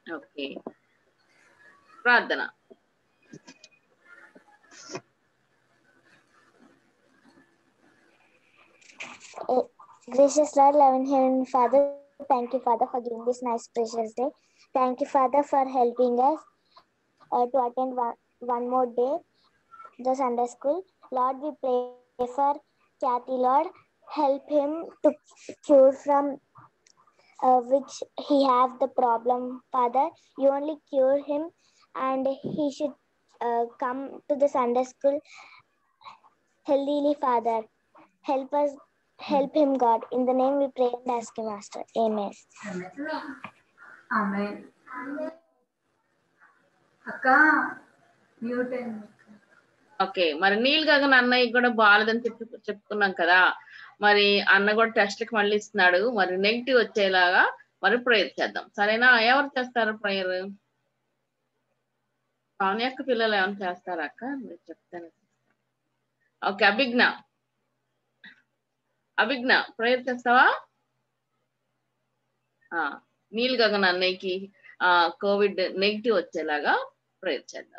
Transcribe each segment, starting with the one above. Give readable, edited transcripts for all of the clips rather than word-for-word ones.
Okay, ప్రార్థన. Gracious Lord, loving Heavenly Father, thank you, Father, for giving this nice, precious day. Thank you, Father, for helping us to attend one more day, the Sunday school. Lord, we pray for Kathy, Lord. Help him to cure from which he have the problem, Father. You only cure him, and he should come to the Sunday school healthily, Father. Help him, God. In the name we pray and ask you, Master. Amen. Amen. అక్క mute అయింది. Okay, మరి నీల్ గగన్ అన్నయ్య కూడా బాగాలేదని చెప్పుకున్నాం కదా, మరి అన్న కూడా టెస్ట్కి మళ్ళీ ఇస్తున్నాడు, మరి నెగిటివ్ వచ్చేలాగా మరి ప్రేయర్ చేద్దాం. సరేనా? ఎవరు చేస్తారు ప్రేయర్? పావని అక్క పిల్లలు ఏమైనా చేస్తారా అక్క? మీరు చెప్తాను. ఓకే, అభిజ్ఞ ప్రేయర్ చేస్తావా? నీల్ గగన్ అన్నయ్యకి కోవిడ్ నెగిటివ్ వచ్చేలాగా ప్రేయర్ చేద్దాం.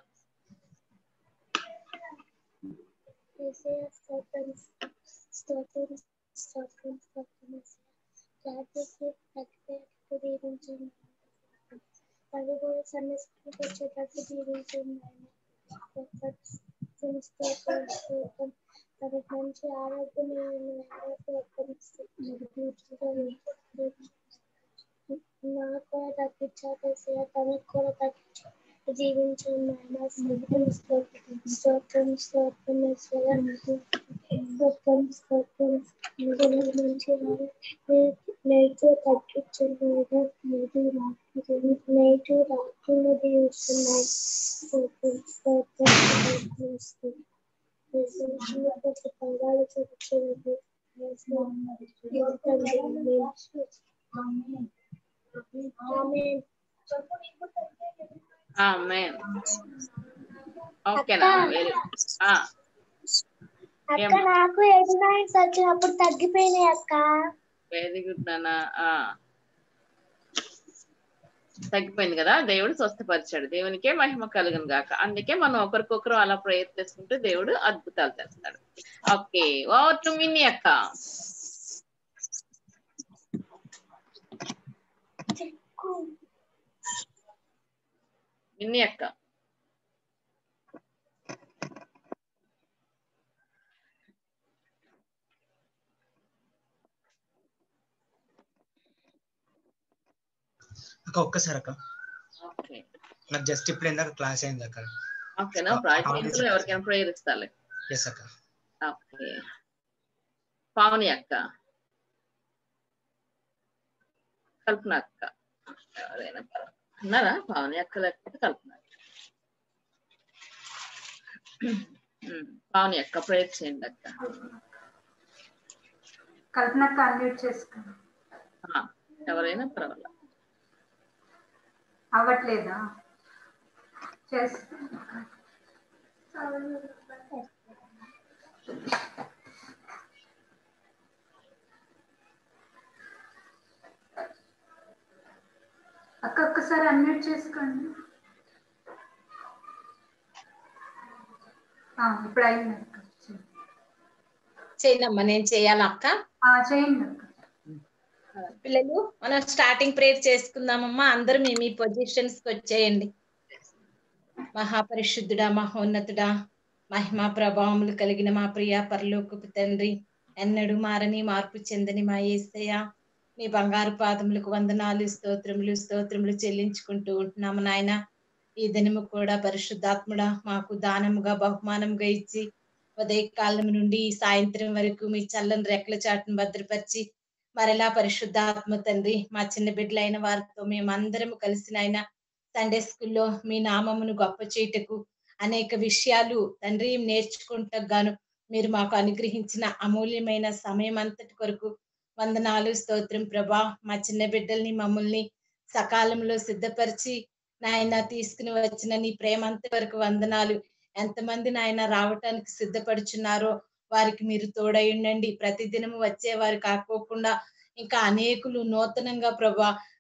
మంచి ఆరోగ్యం నాకు కూడా తగ్గించాలి, తనకు కూడా తగ్గించు, జీవించండి. స్తోత్రం స్తోత్రం మంచి నేటి తగ్గించండి, నేటి రాకుండా దీవిస్తున్నాయి. పంగాలు చూపించండి. అక్క నాకు 89 వచ్చినప్పుడు తగ్గిపోయినాయి అక్క. వెరీ గుడ్ నాన్న. తగ్గిపోయింది కదా, దేవుడు స్వస్థపరిచాడు. దేవునికే మహిమ కలుగును గాక. అందుకే మనం ఒకరికొకరు అలా ప్రేయర్ చేసుకుంటే దేవుడు అద్భుతాలు చేస్తాడు. ఓకే, ఓవర్ టు మిన్ని అక్క. మిన్ని అక్క. అక్క ఒక్కసారి అక్క. ఓకే, నాకు జస్ట్ ఇప్పుడు ఇందాక క్లాస్ అయింది అక్క. ఓకేనా? ప్రాజెక్ట్ ఎవరికైనా ప్రేయర్ ఇస్తాలే. ఎస్ అక్క. ఓకే, పావని అక్క, కల్పన అక్క, ఎవరైనా అన్నారా? పావని అక్క లేకపోతే కల్పన అక్క. పావని అక్క ప్రేయర్ చేయండి అక్క. కల్పన అక్క అన్మ్యూట్ చేసుకో. ఎవరైనా పర్వాలేదు. అవ్వట్లేదా? అక్క ఒక్కసారి అన్మ్యూట్ చేసుకోండి. ఇప్పుడు అయింది అక్క. చేయనమ్మా, నేను చేయాలా అక్క? చేయండి అక్క. పిల్లలు మనం స్టార్టింగ్ ప్రేయర్ చేసుకుందామమ్మా. అందరూ మీ పొజిషన్స్ కి వచ్చేయండి. మహాపరిశుద్ధుడా, మహోన్నతుడా, మహిమా ప్రభావములు కలిగిన మా ప్రియ పరలోకపు తండ్రి, ఎన్నడూ మారని మార్పు చెందని మా యేసయ్య, నీ బంగారు పాదములకు వందనాలు, స్తోత్రములు చెల్లించుకుంటూ ఉంటున్నాము నాయన. ఈ దినము కూడా పరిశుద్ధాత్ముడా మాకు దానముగా బహుమానముగా ఇచ్చి ఉదయకాలం నుండి సాయంత్రం వరకు మీ చల్లని రెక్కల చాటును భద్రపరిచి మరలా పరిశుద్ధాత్మ తండ్రి మా చిన్న బిడ్డలైన వారితో మేమందరము కలిసినైనా సండే స్కూల్లో మీ నామమును గొప్ప చేయుటకు అనేక విషయాలు తండ్రి నేర్చుకుంటగాను మీరు మాకు అనుగ్రహించిన అమూల్యమైన సమయం అంతటి కొరకు వందనాలు, స్తోత్రం ప్రభా. మా చిన్న బిడ్డల్ని మమ్మల్ని సకాలంలో సిద్ధపరిచి నాయన తీసుకుని వచ్చిన నీ ప్రేమ అంత వరకు వందనాలు. ఎంతమంది నాయన రావటానికి సిద్ధపడుచున్నారో వారికి మీరు తోడై ఉండండి. ప్రతిదినము వచ్చేవారు కాకోకుండా ఇంకా అనేకులు నూతనంగా ప్రభా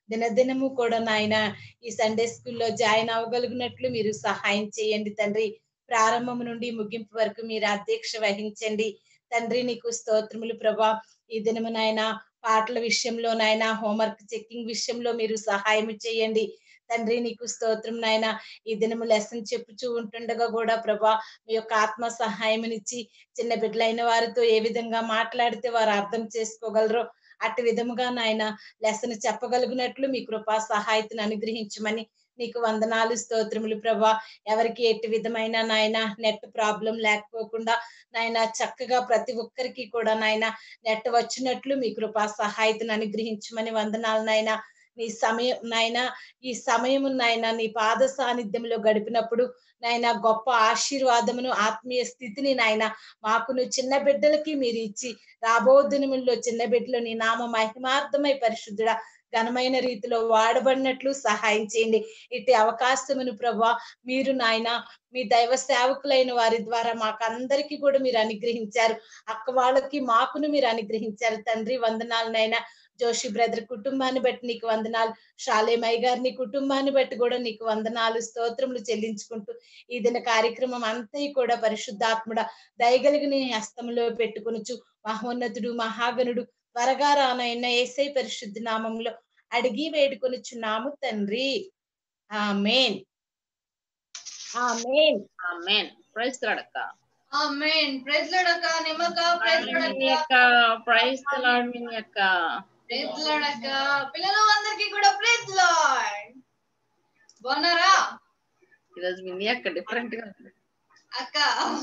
దినదినము కూడా నాయన ఈ సండే స్కూల్లో జాయిన్ అవ్వగలిగినట్లు మీరు సహాయం చేయండి తండ్రి. ప్రారంభం నుండి ముగింపు వరకు మీరు అధ్యక్ష వహించండి తండ్రి. నీకు స్తోత్రములు ప్రభా. ఈ దినము నాయన పాటల విషయంలో నాయన హోంవర్క్ చెక్కింగ్ విషయంలో మీరు సహాయం చేయండి తండ్రి. నీకు స్తోత్రం నాయన. ఈ దినము లెసన్ చెప్పుచూ ఉంటుండగా కూడా ప్రభా మీ యొక్క ఆత్మ సహాయమునిచ్చి చిన్న బిడ్డలైన వారితో ఏ విధంగా మాట్లాడితే వారు అర్థం చేసుకోగలరో అటు విధముగా నాయన లెసన్ చెప్పగలిగినట్లు మీ కృపా సహాయతను అనుగ్రహించమని నీకు వందనాలు స్తోత్రములు ప్రభా. ఎవరికి ఎట్టి విధమైన నాయన నెట్ ప్రాబ్లం లేకపోకుండా నాయన చక్కగా ప్రతి ఒక్కరికి కూడా నాయన నెట్ వచ్చినట్లు మీ కృపా సహాయతను అనుగ్రహించమని వందనాలు నాయన. నీ సమయం నాయన ఈ సమయము నాయన నీ పాద సాన్నిధ్యంలో గడిపినప్పుడు నాయన గొప్ప ఆశీర్వాదమును ఆత్మీయ స్థితిని నాయన మాకును చిన్న బిడ్డలకి మీరు ఇచ్చి రాబో దినముల్లో చిన్న బిడ్డలు నీ నామ మహిమార్థమై పరిశుద్ధుడ ఘనమైన రీతిలో వాడబడినట్లు సహాయం చేయండి. ఇటు అవకాశమును ప్రభా మీరు నాయన మీ దైవ సేవకులైన వారి ద్వారా మాకు అందరికీ కూడా మీరు అనుగ్రహించారు. అక్క వాళ్ళకి మాకును మీరు అనుగ్రహించారు తండ్రి. వందనాలు నాయన. జోషి బ్రదర్ కుటుంబాన్ని బట్టి నీకు వందనాలు. షాలేమయ్య గారిని కుటుంబాన్ని బట్టి కూడా నీకు వందనాలు స్తోత్రములు చెల్లించుకుంటూ ఈ దిన కార్యక్రమం అంతా కూడా పరిశుద్ధాత్ముడ దయగలిగి నీ హస్తంలో పెట్టుకొనుచు మహోన్నతుడు మహాగణుడు త్వరగా రానైన యేసయ్య పరిశుద్ధ నామంలో అడిగి వేడుకొనుచున్నాము తండ్రి. Amen amen amen. Praise Lord అక్క. ఆమేన్. ప్రైజ్ లార్డ్ అక్క. నిమ్మక ప్రైజ్ లార్డ్ అక్క. ప్రైజ్ లార్డ్ మినీ అక్క. ప్రైజ్ లార్డ్ అక్క. పిల్లలు అందరికీ కూడా ప్రైజ్ లార్డ్. బాగున్నారా? ఈరోజు మినీ అక్క డిఫరెంట్ గా ఉంది అక్క.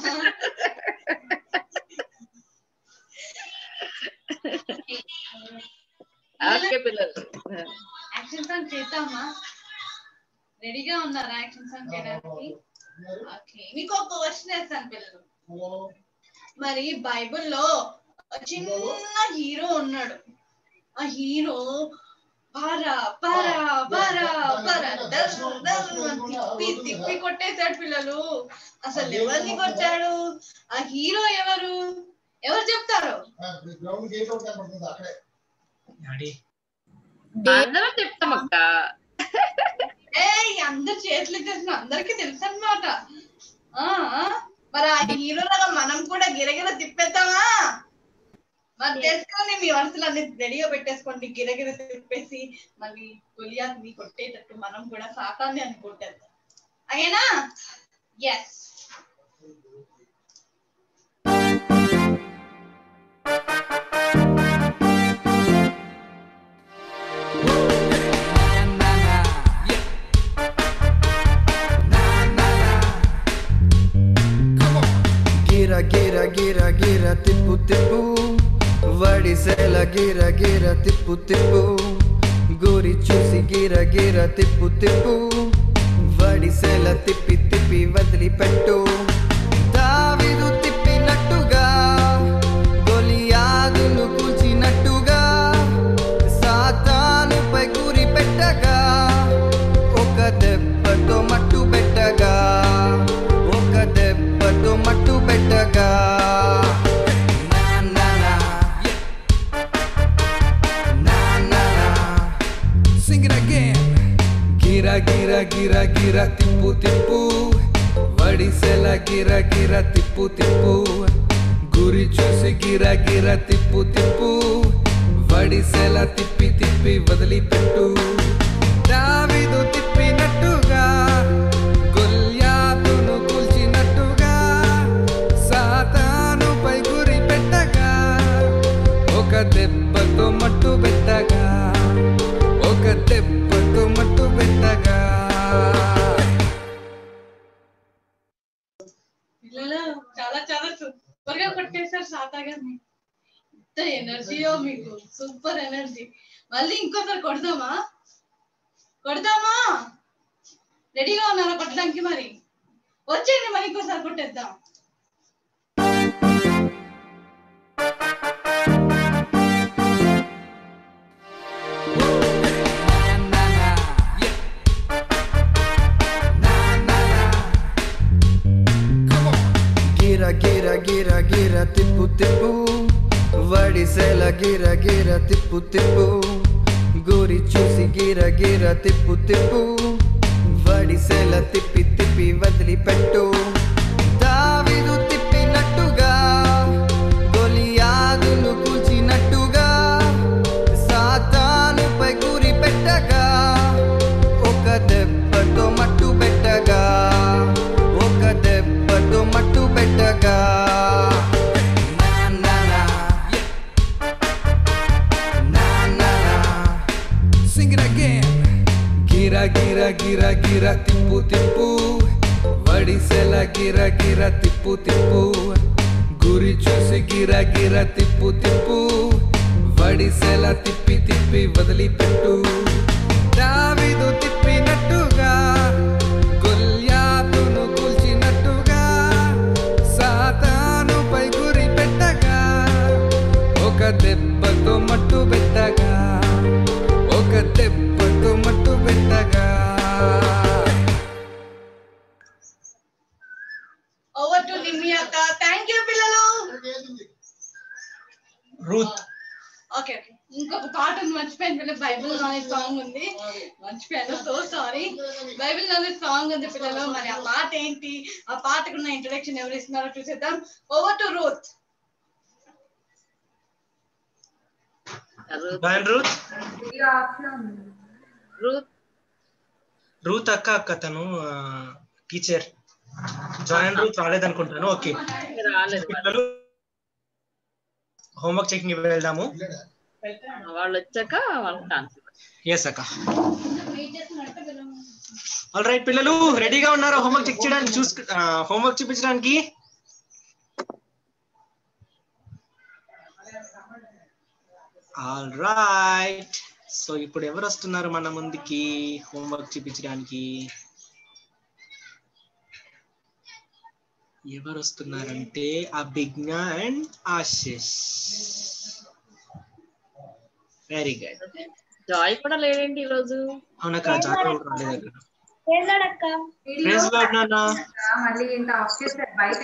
ఓకే పిల్లలు యాక్షన్ సాంగ్ చేద్దామా? రెడీగా ఉన్నారా యాక్షన్ సాంగ్ చేయడానికి? ఓకే, మీకు ఒక క్వశ్చన్ వేస్తాను పిల్లలు. మరి బైబిల్లో చిన్న హీరో ఉన్నాడు. ఆ హీరో పరా పరా పరా పరా తిప్పి కొట్టేశాడు పిల్లలు. అసలు ఎవరిని కొట్టాడు? ఆ హీరో ఎవరు? ఎవరు చెప్తారు? అందరం చెప్తాం అక్క. అందరు చేతులు తెలిసిన అందరికి తెలుసు అనమాట. మరి ఆ హీరో లాగా మనం కూడా గిరగిర తిప్పేద్దామా? మరి తెలుసుకొని మీ మనసులో అన్ని రెడీగా పెట్టేసుకోండి. గిరగిర తిప్పేసి మళ్ళీ గొలియాత్ని కొట్టేటట్టు మనం కూడా సాతాన్ని అని కొట్టేద్దాం. అగేనా? ఎస్. గిర గిర గిర గిర తిప్పు తిప్పు వడిసెల గిర గిర తిప్పు తిప్పు గురి చూసి గిర గిర తిప్పు తిప్పు వడిసెల తిప్పి తిప్పి వదిలిపెట్టు. దావీదు తిప్పినట్టుగా గొలియాదును కూల్చినట్టుగా సాతానుపై గురి పెట్టగా ఒక దెబ్బతో మట్టు పెట్టగా ఒక దెబ్బతో మట్టు పెట్టగా. Sing it again. గిర గిర గిర గిర తిప్పు తిప్పు వడిసెల గిర గిర తిప్పు తిప్పు గురి చూసి గిర గిర తిప్పు తిప్పు వడిసెల తిప్పి తిప్పి వదిలిపెట్టు. దావీదు తిప్పినట్టుగా గొల్యాతును కూల్చినట్టుగా సాతానుపై గురి పెట్టగా ఒక దెబ్బతో మట్టు పెట్టగా ఒక దెబ్బతో మట్టు పెట్టగా. పిల్లలు చాలా చాలా సూపర్ గా కొట్టేశారు సాతా గారిని. ఎంత ఎనర్జీయో మీకు, సూపర్ ఎనర్జీ. మళ్ళీ ఇంకోసారి కొడదామా? కొడదామా? రెడీగా ఉన్నారా కొట్టడానికి? మరి వచ్చేయండి, మరి ఇంకోసారి కొట్టేద్దాం. గిర గిర గిర గిర తిప్పు తిప్పు వడిసెల గిర గిర తిప్పు తిప్పు గురి చూసి గిర గిర తిప్పు తిప్పు వడిసెల తిప్పి తిప్పి వదిలిపెట్టు దావీదు తిప్పినట్టుగా గొలియాదును కూల్చినట్టుగా సాతానుపై గురి పెట్టగా ఒక దెబ్బతో మట్టు పెట్టగా ఒక దెబ్బతో మట్టు పెట్టగా గిర గిర గిర గిర తిప్పు తిప్పు వడిసెల గిర గిర తిప్పు తిప్పు గురి చూసి గిర గిర తిప్పు తిప్పు వడిసెల తిప్పి తిప్పి వదిలిపెట్టు దావీదు తిప్పినట్టుగా గొల్యాతును కూల్చినట్టుగా సాతానుపై గురి పెట్టగా ఒక దెబ్బతో మట్టు పెట్టగా ఒక దెబ్బతో మట్టు పెట్టగా ఓవర్ టు నిమ్మి అక్క. థ్యాంక్ యూ పిల్లలు. రూత్ ఓకే ఇంకొక పాట ఉంది మర్చిపోయాను పిల్లలు. బైబిల్ నాలెడ్జ్ సాంగ్ ఉంది మర్చిపోయాను. So sorry. Bible knowledge song ఉంది పిల్లలు. మరి ఆ పాట ఏంటి, ఆ పాటకున్న ఇంట్రడక్షన్ ఎవరు ఇస్తున్నారో చూసేద్దాం. Over to Ruth. రూత్ అక్క తను టీచర్. జాయిన్ రూత్ రాలేదనుకుంటాను. ఓకే పిల్లలు హోంవర్క్ చెకింగ్ వెళ్దాము. వాళ్ళు వచ్చాక వాళ్ళకి ఆన్సర్. ఎస్ అక్క. ఆల్ రైట్ పిల్లలు రెడీగా ఉన్నారా హోంవర్క్ చెక్ చేయడానికి, హోంవర్క్ చూపించడానికి? All right. సో ఇప్పుడు ఎవరు వస్తున్నారు మన ముందుకి హోంవర్క్ చూపించడానికి? ఎవరు వస్తున్నారంటే Abhigna and Ashish. Very good. Joy కూడా లేదండి ఈ రోజు. అవునక్క జాయ్ రాలేదు అక్కడ. ప్రైజ్ లార్డ్ నాన్న. మళ్ళీ ఇంత ఆఫ్ చేశారు బయట.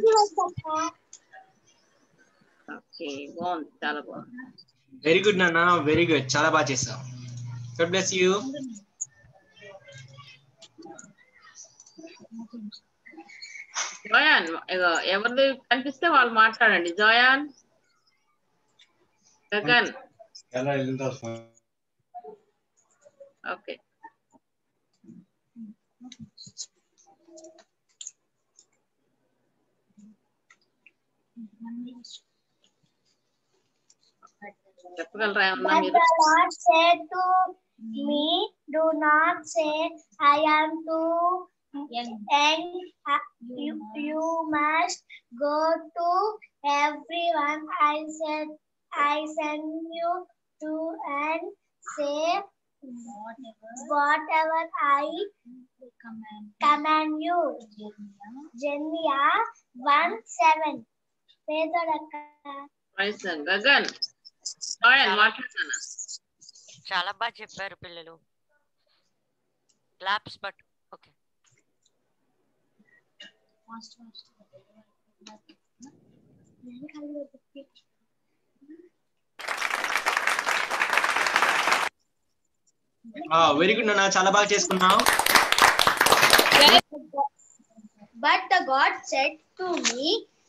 ఓకే బాగుంది, చాలా బాగుంది. వెరీ గుడ్ నాన్న, వెరీ గుడ్, చాలా బాగా చేసావు. God bless you. జోయాన్ ఎవరిది కనిపిస్తే వాళ్ళు మాట్లాడండి. జోయాన్, గగన్. ఓకే చెప్పగలరా ఏమన్నా మీరు? The Lord said to me, do not say, I am too young. You must go to everyone I send you to and say whatever I command you. Jeremiah 1:7. Gagan, జోయాన్ మాట్లాడతానా? చాలా బాగా చెప్పారు పిల్లలు. Claps but okay. Very good నాన్న, చాలా బాగా చేసుకున్నావు. But the God said to me,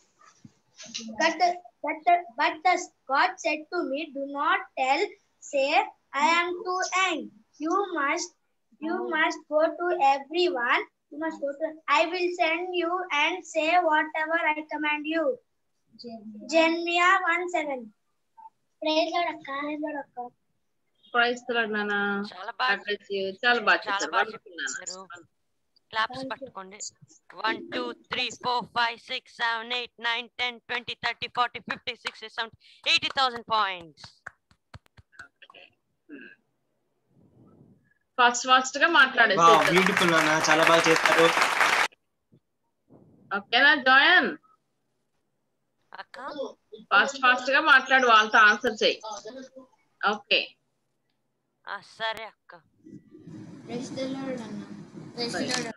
God said to me, do not say, I am too young. You must go to everyone. I will send you and say whatever I command you. Jeremiah 1:7. Praise Lord akka. Praise Lord నాన్న. చాలా బాగా చేశారు. Claps పట్టుకోండి. 1 2 3 4 5 6 7 8 9 10 20 30 40 50 60 70 80,000 points. Fast గా మాట్లాడేసి. Beautiful నాన్న, చాలా బాగా చేస్తారు. ఓకేనా జోయాన్? అక్క ఫాస్ట్ గా మాట్లాడు, వాళ్ళతో ఆన్సర్ చేయి. ఓకే సరే అక్క. Praise the Lord అన్న. Praise the Lord.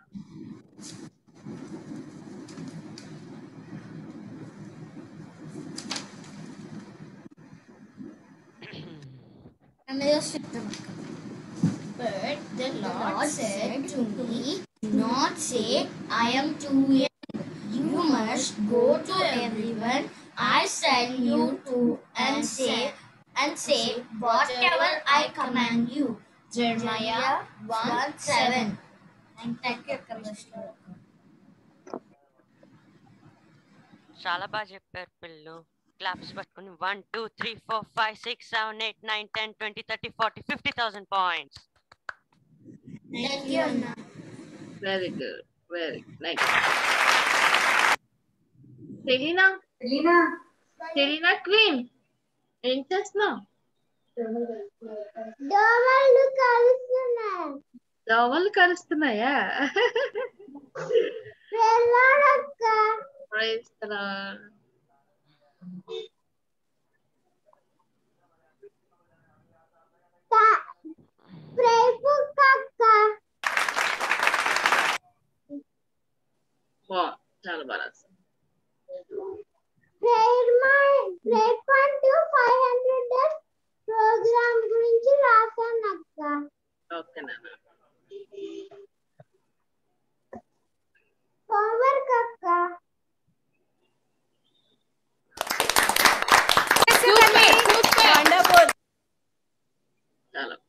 అన్నయ్య చెప్తాను అక్క. Lord said to me, do not say, I am too young. You must go to everyone I send you to and say, whatever I command you. Jeremiah 1:7. Thank you, Commissioner. చాలా బాగా చెప్పారు పిల్లలు. Claps పట్టుకుని 1 2 3 4 5 6 7 8 9 10 20 30 40 50,000 points. Thank you, Anna. Very good, very nice. Selina queen ఏం చేస్తున్నావు? దోమలు కరుస్తున్నాయా? Praise the Lord. చాలా బాగా రాశారు. ప్రోగ్రామ్ గురించి రాశాను అక్క. ఓకే నాన్న. హోంవర్క్ అక్క. చాలా.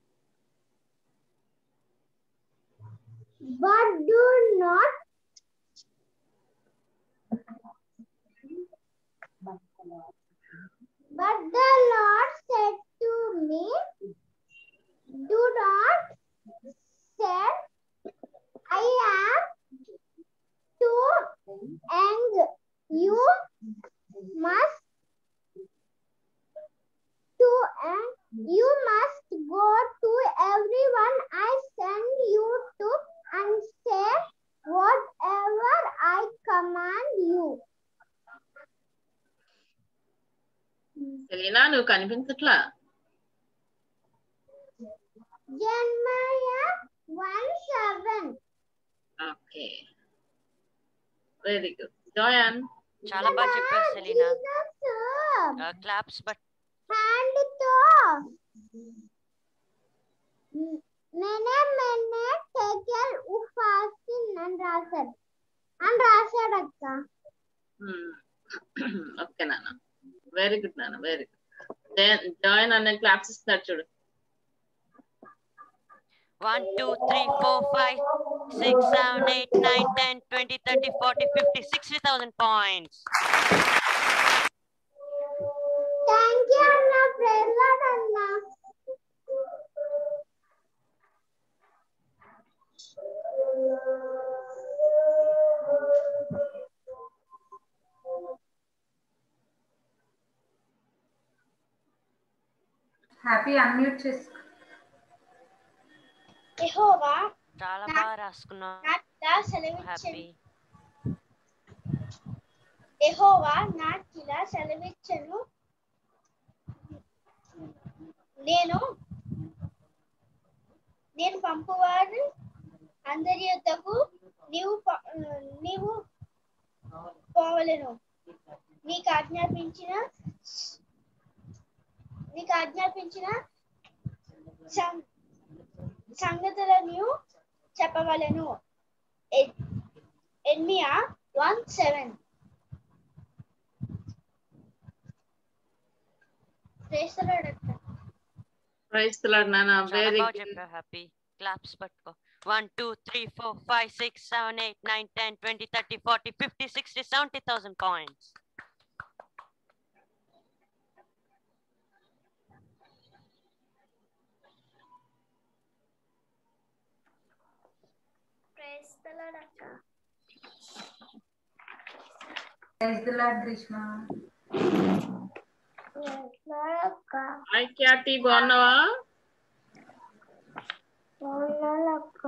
But do not But the Lord said to me, do not say, I am too young. You must go to everyone I send you to and say whatever I command you. Selina నువ్వు కనిపించట్లా. Jeremiah 1:7. Okay, very good. జాయన్ చాలా బాగా చెప్పారు Selena. Claps but hand తో నేనే tackle ఉఫాసిన్ అని రాశాడు అక్క. ఓకే నాన్న, వెరీ గుడ్ నాన్న, వెరీ గుడ్. జాయిన్ అన్న క్లాప్స్ ఇస్తున్నాడు చూడు. 1 2 3 4 5 6 7 8 9 10 20 30 40 50 60,000 points. Thank you Anna. Praise Lord Anna. Happy unmute చేసుకో. యెహోవా చాలా బాగా రాసుకున్నావు. హ్యాపీ. యెహోవా నాకిలా సెలవిచ్చెను, నేను పంపువారు అందరి యొద్దకు నీవు పోవలెను. నీకు ఆజ్ఞాపించిన సంగతులను చెప్పవలెను. Jeremiah 1:7. Praise the Lord. Praise the lord నాన్న, వెరీ బాగా చెప్పావు. హ్యాపీ. క్లాప్స్ పట్టుకో. 1 2 3 4 5 6 7 8 9 10 20 30 40 50 60 70,000 points. Praise the Lord akka. Praise the Lord Grishma. Praise the Lord akka. Hi Katie, బాగున్నావా? బాగున్నాను అక్క.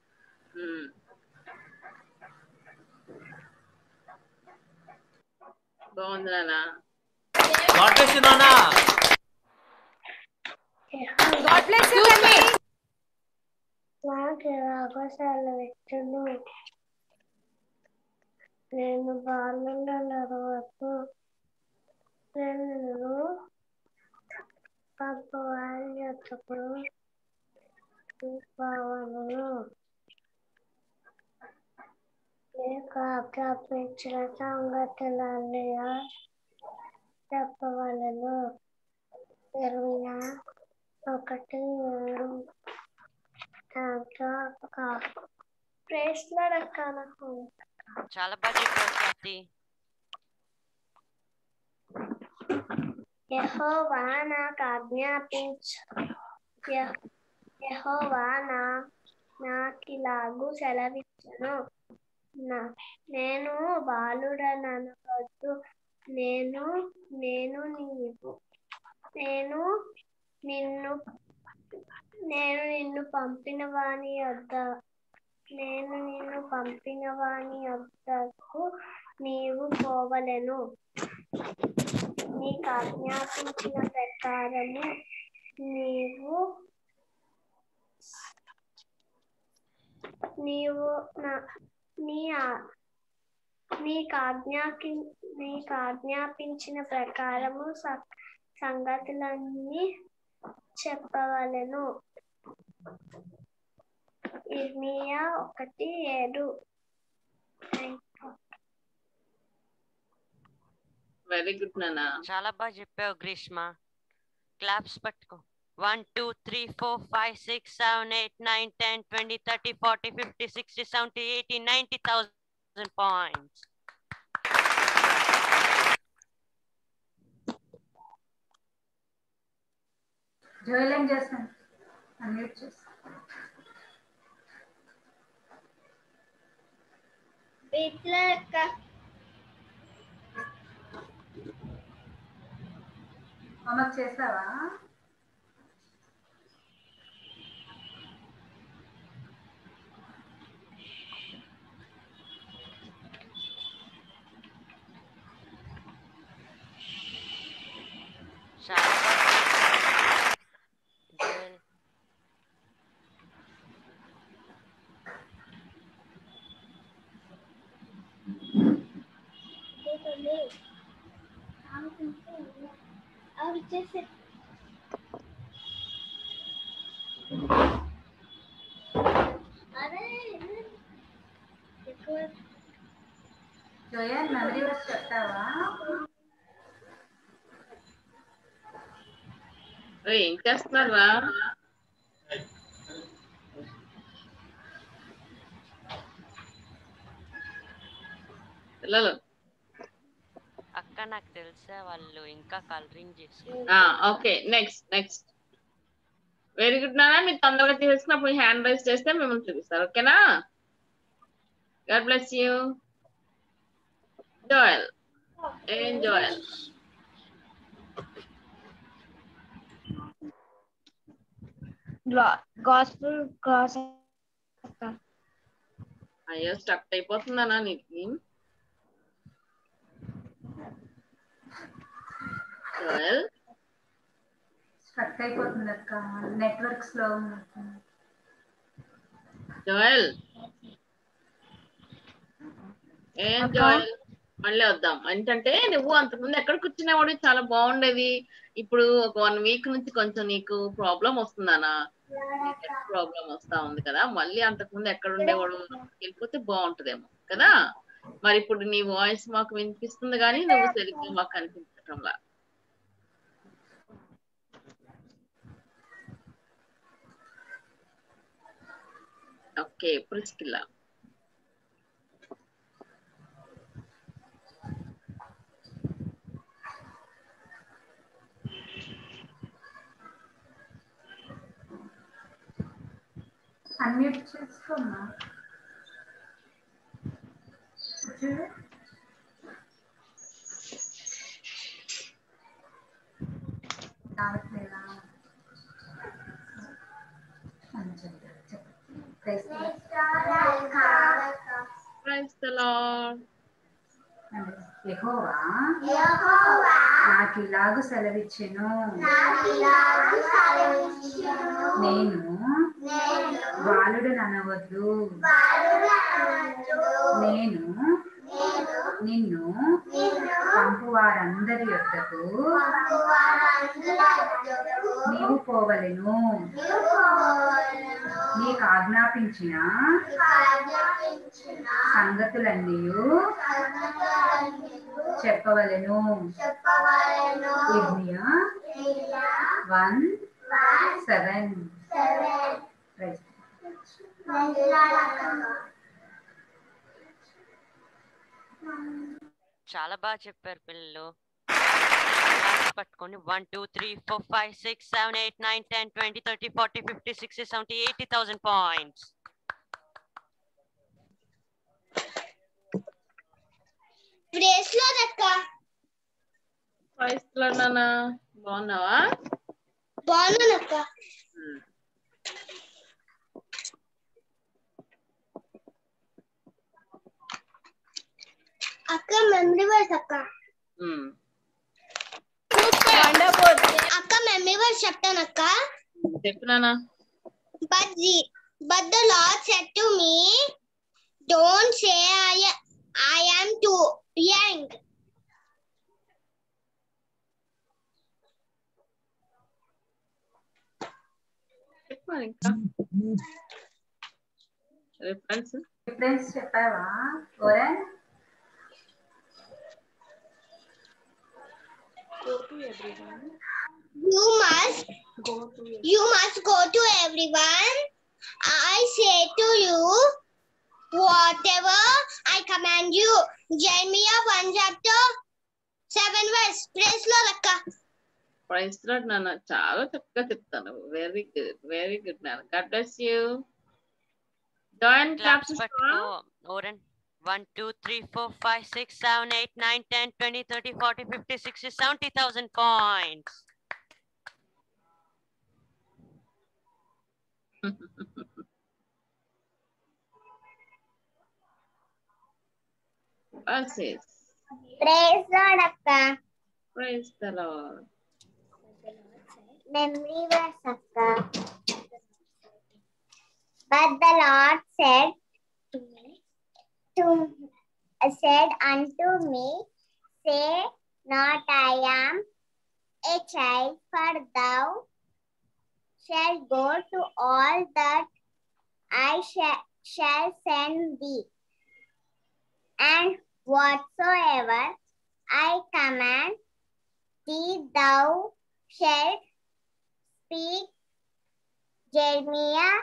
బాగుంది నాన్న. God bless you, Nana. God bless you Kanni. నాకు అవకాశాలు ఇచ్చును. నేను బాలుల వరకు నేను పంపవారి యొద్దకు చెప్పవలను లేక ఆజ్ఞాపించిన సంగతులన్నీ చెప్పవలను. ఇర్మియా 1:7. ప్రైజ్ లార్డ్ అక్క. నాకు చాలా బాగా చెప్పావు ఖ్యాతి. యెహోవా నాకు ఆజ్ఞాపించు యెహోవా నాకిలాగు సెలవిచ్చెను. నేను బాలుడనవద్దు, నేను నిన్ను పంపిన వాని యొద్దకు నీవు పోవలెను. నీకు ఆజ్ఞాపించిన ప్రకారము నీకు ఆజ్ఞాపించిన ప్రకారము సంగతులన్నీ చెప్పవలెను. ఇర్మియా 1:7. వెరీ గుడ్ నాన్న. చాలా బాగా చెప్పావు గ్రీష్మ. క్లాప్స్ పట్టుకో. 1 2 3 4 5 6 7 8 9 10 20 30 40 50 60 70 80 90,000 points. జోయల్ ఏం చేస్తాను? అన్మ్యూట్ చేస్తాను. హోంవర్క్ చేసావా? చాలా జోయల్ మెమరీ వర్స్ చెప్తావా? ఏం చేస్తున్నారా? పిల్లలు అక్క నాకు తెలిసే వాళ్ళు ఇంకా కలరింగ్ చేసి. Okay, next. వెరీ గుడ్ నాన్న. మీరు తొందరగా చేసినప్పుడు హ్యాండ్ రైజ్ చేస్తే మిమ్మల్ని చూపిస్తారు. ఓకేనా? God bless you. జోయల్. ఏం జోయల్? Gospel cross. అయ్యో, స్టక్ అయిపోతుందనా నీకు? జోయల్ స్ట్రక్ అయిపోతుంది అక్క, నెట్వర్క్ స్లో ఉంది. జోయల్ ఏం జోయల్? మళ్ళీ వద్దాం. ఏంటంటే నువ్వు అంతకుముందు ఎక్కడ కూర్చునేవాడు, చాలా బాగుండేది. ఇప్పుడు ఒక 1 వీక్ నుంచి కొంచెం నీకు ప్రాబ్లం వస్తుందనా? ప్రాబ్లం వస్తా ఉంది కదా. మళ్ళీ అంతకుముందు ఎక్కడ ఉండేవాడు వెళ్ళిపోతే బాగుంటదేమో కదా. మరి ఇప్పుడు నీ వాయిస్ మాకు వినిపిస్తుంది కానీ నువ్వు సరిగ్గా మాకు కనిపించటంలా. Okay, Priscilla. అన్మ్యూట్ చేసుకోమ్మా. రావట్లేదా? Praise the lord. యెహోవా నాకు ఇలాగు సెలవిచ్చెను, నేను బాలుడు అనవద్దు, నేను నిన్ను పంపువారందరి యొద్దకు నీవు పోవలెను. నీకు ఆజ్ఞాపించిన సంగతులన్నీయు చెప్పవలెను. ఇర్మియా 1:7. చాలా బాగా చెప్పారు పిల్లలు. క్లాస్ పట్టుకోండి. 1 2 3 4 5 6 7 8 9 10 20 30 40 50 60 70 80,000 points. ప్రేస్ లో అక్క. ప్రైస్ లో నాన్న బాగున్నావా? బాగున్నాను అక్క. అక్క మెమరీ వర్స్ అక్క. అక్క మెమరీ వర్స్ చెప్తాను అక్క. చెప్పినానా? But the Lord said to me, don't say I am too young. చెప్పాను ఇంకా రిఫరెన్స్ చెప్పావా ఓరన్? You must go to everyone. I say to you, whatever I command you. Jeremiah 1:7 verse. Praise Lord akka. Praise Lord నాన్న. చాలా చక్కగా చెప్తాను. Very good నాన్న. God bless you. Join Claps పట్టుకో ఓరన్. 1 2 3 4 5 6 7 8 9 10 20 30 40 50 60 70,000 points. Verses. Praise Lord akka. Praise the Lord. Memory verse akka. But the Lord said unto me, say not I am a child, for thou shalt go to all that I shall send thee, and whatsoever I command thee thou shalt speak. Jeremiah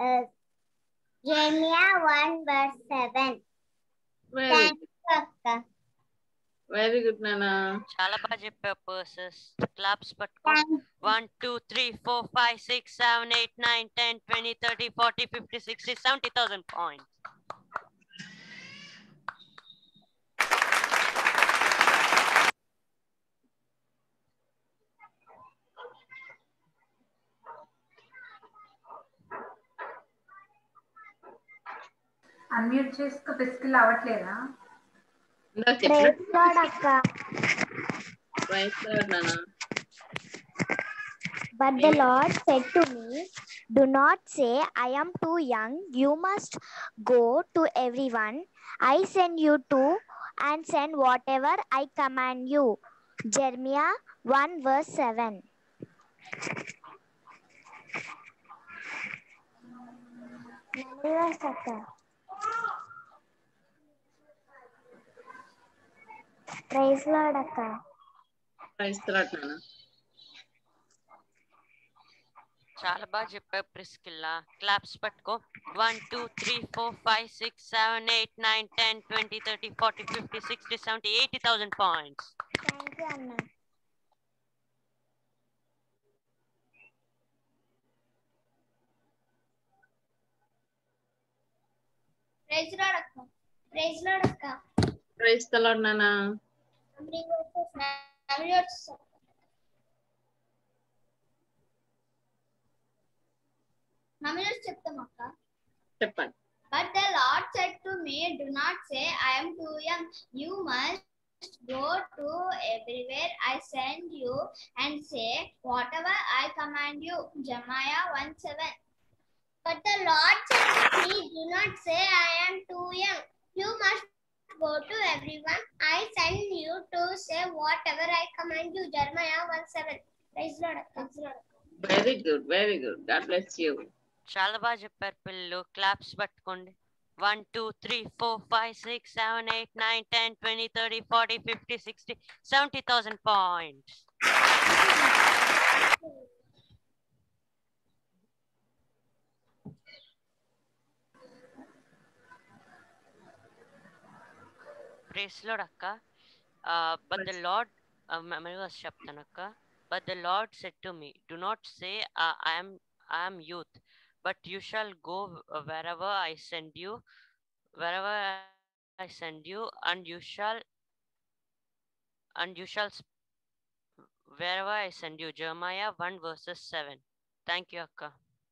1:7. Very good Nana. చాలా బాగా చెప్పావు purses. Claps పట్టుకో. 1 2 3 4 5 6 7 8 9 10 20 30 40 50 60 70,000 points. Unmute చేసుకో. పిస్కిల్ అవ్వట్లేదా? Praise Lord akka. Praise Lord Nana. But the Lord said to me, do not say I am too young. You must go to everyone I send you to, and send whatever I command you. Jeremiah 1:7. Praise Lord akka. Praise the Lord Nana. చాలా బాగా చెప్పావు Priscilla. Claps పట్టుకో. 1 2 3 4 5 6 7 8 9 10 20 30 40 50 60 70 80,000 points. Thank you Anna. Praise Lord akka. Praise Lord akka. Praise the Lord Nana. చెప్తాం అక్క. చెప్పండి. But the Lord said to me, do not say I am too young. You must go to everywhere I send you, and say whatever I command you. Jeremiah 1:7. But the Lord said to me, do not say I am too young. You must go go to everyone. I send you to say whatever I command you. Jeremiah 1:7. Praise Lord. Praise Lord. Very good, very good. God bless you. చాలా బాగా చెప్పారు పిల్లలు. Claps పట్టుకోండి. 1 2 3 4 5 6 7 8 9 10 20 30 40 50 60 70,000 points. Praise Lord అక్క. But the Lord చెప్తాను అక్క. But the Lord said to me, do not say I am youth, but you shall go wherever I send you, and you shall wherever I send you. Jeremiah 1:7. Thank you akka.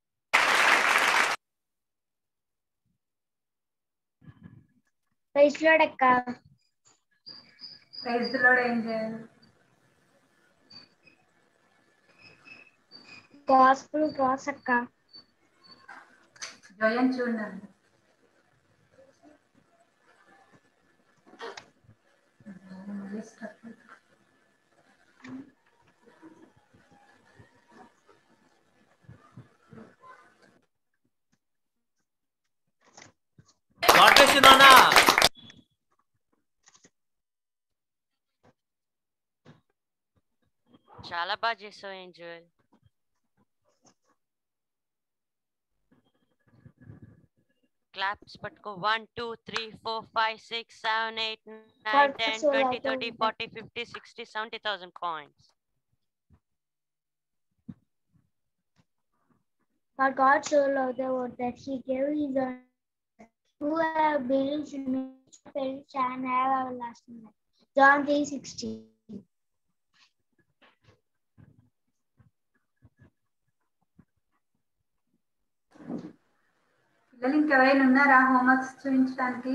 Praise the Lord akka. Praise the Lord angel. Gospel cross akka. జయం చూడండి. God bless you, Nana. చాలా బాగా చేసావు Angel. Claps పట్టుకో. 1 2 3 4 5 6 7 8 9 10 20 30 40 50 60 70,000 points. For God so loved the world that he gave his own. Whoever believes in me shall perish and have everlasting life. John 3:16. పిల్లలు ఇంకెవరైనా ఉన్నారా homeworks చూపించడానికి?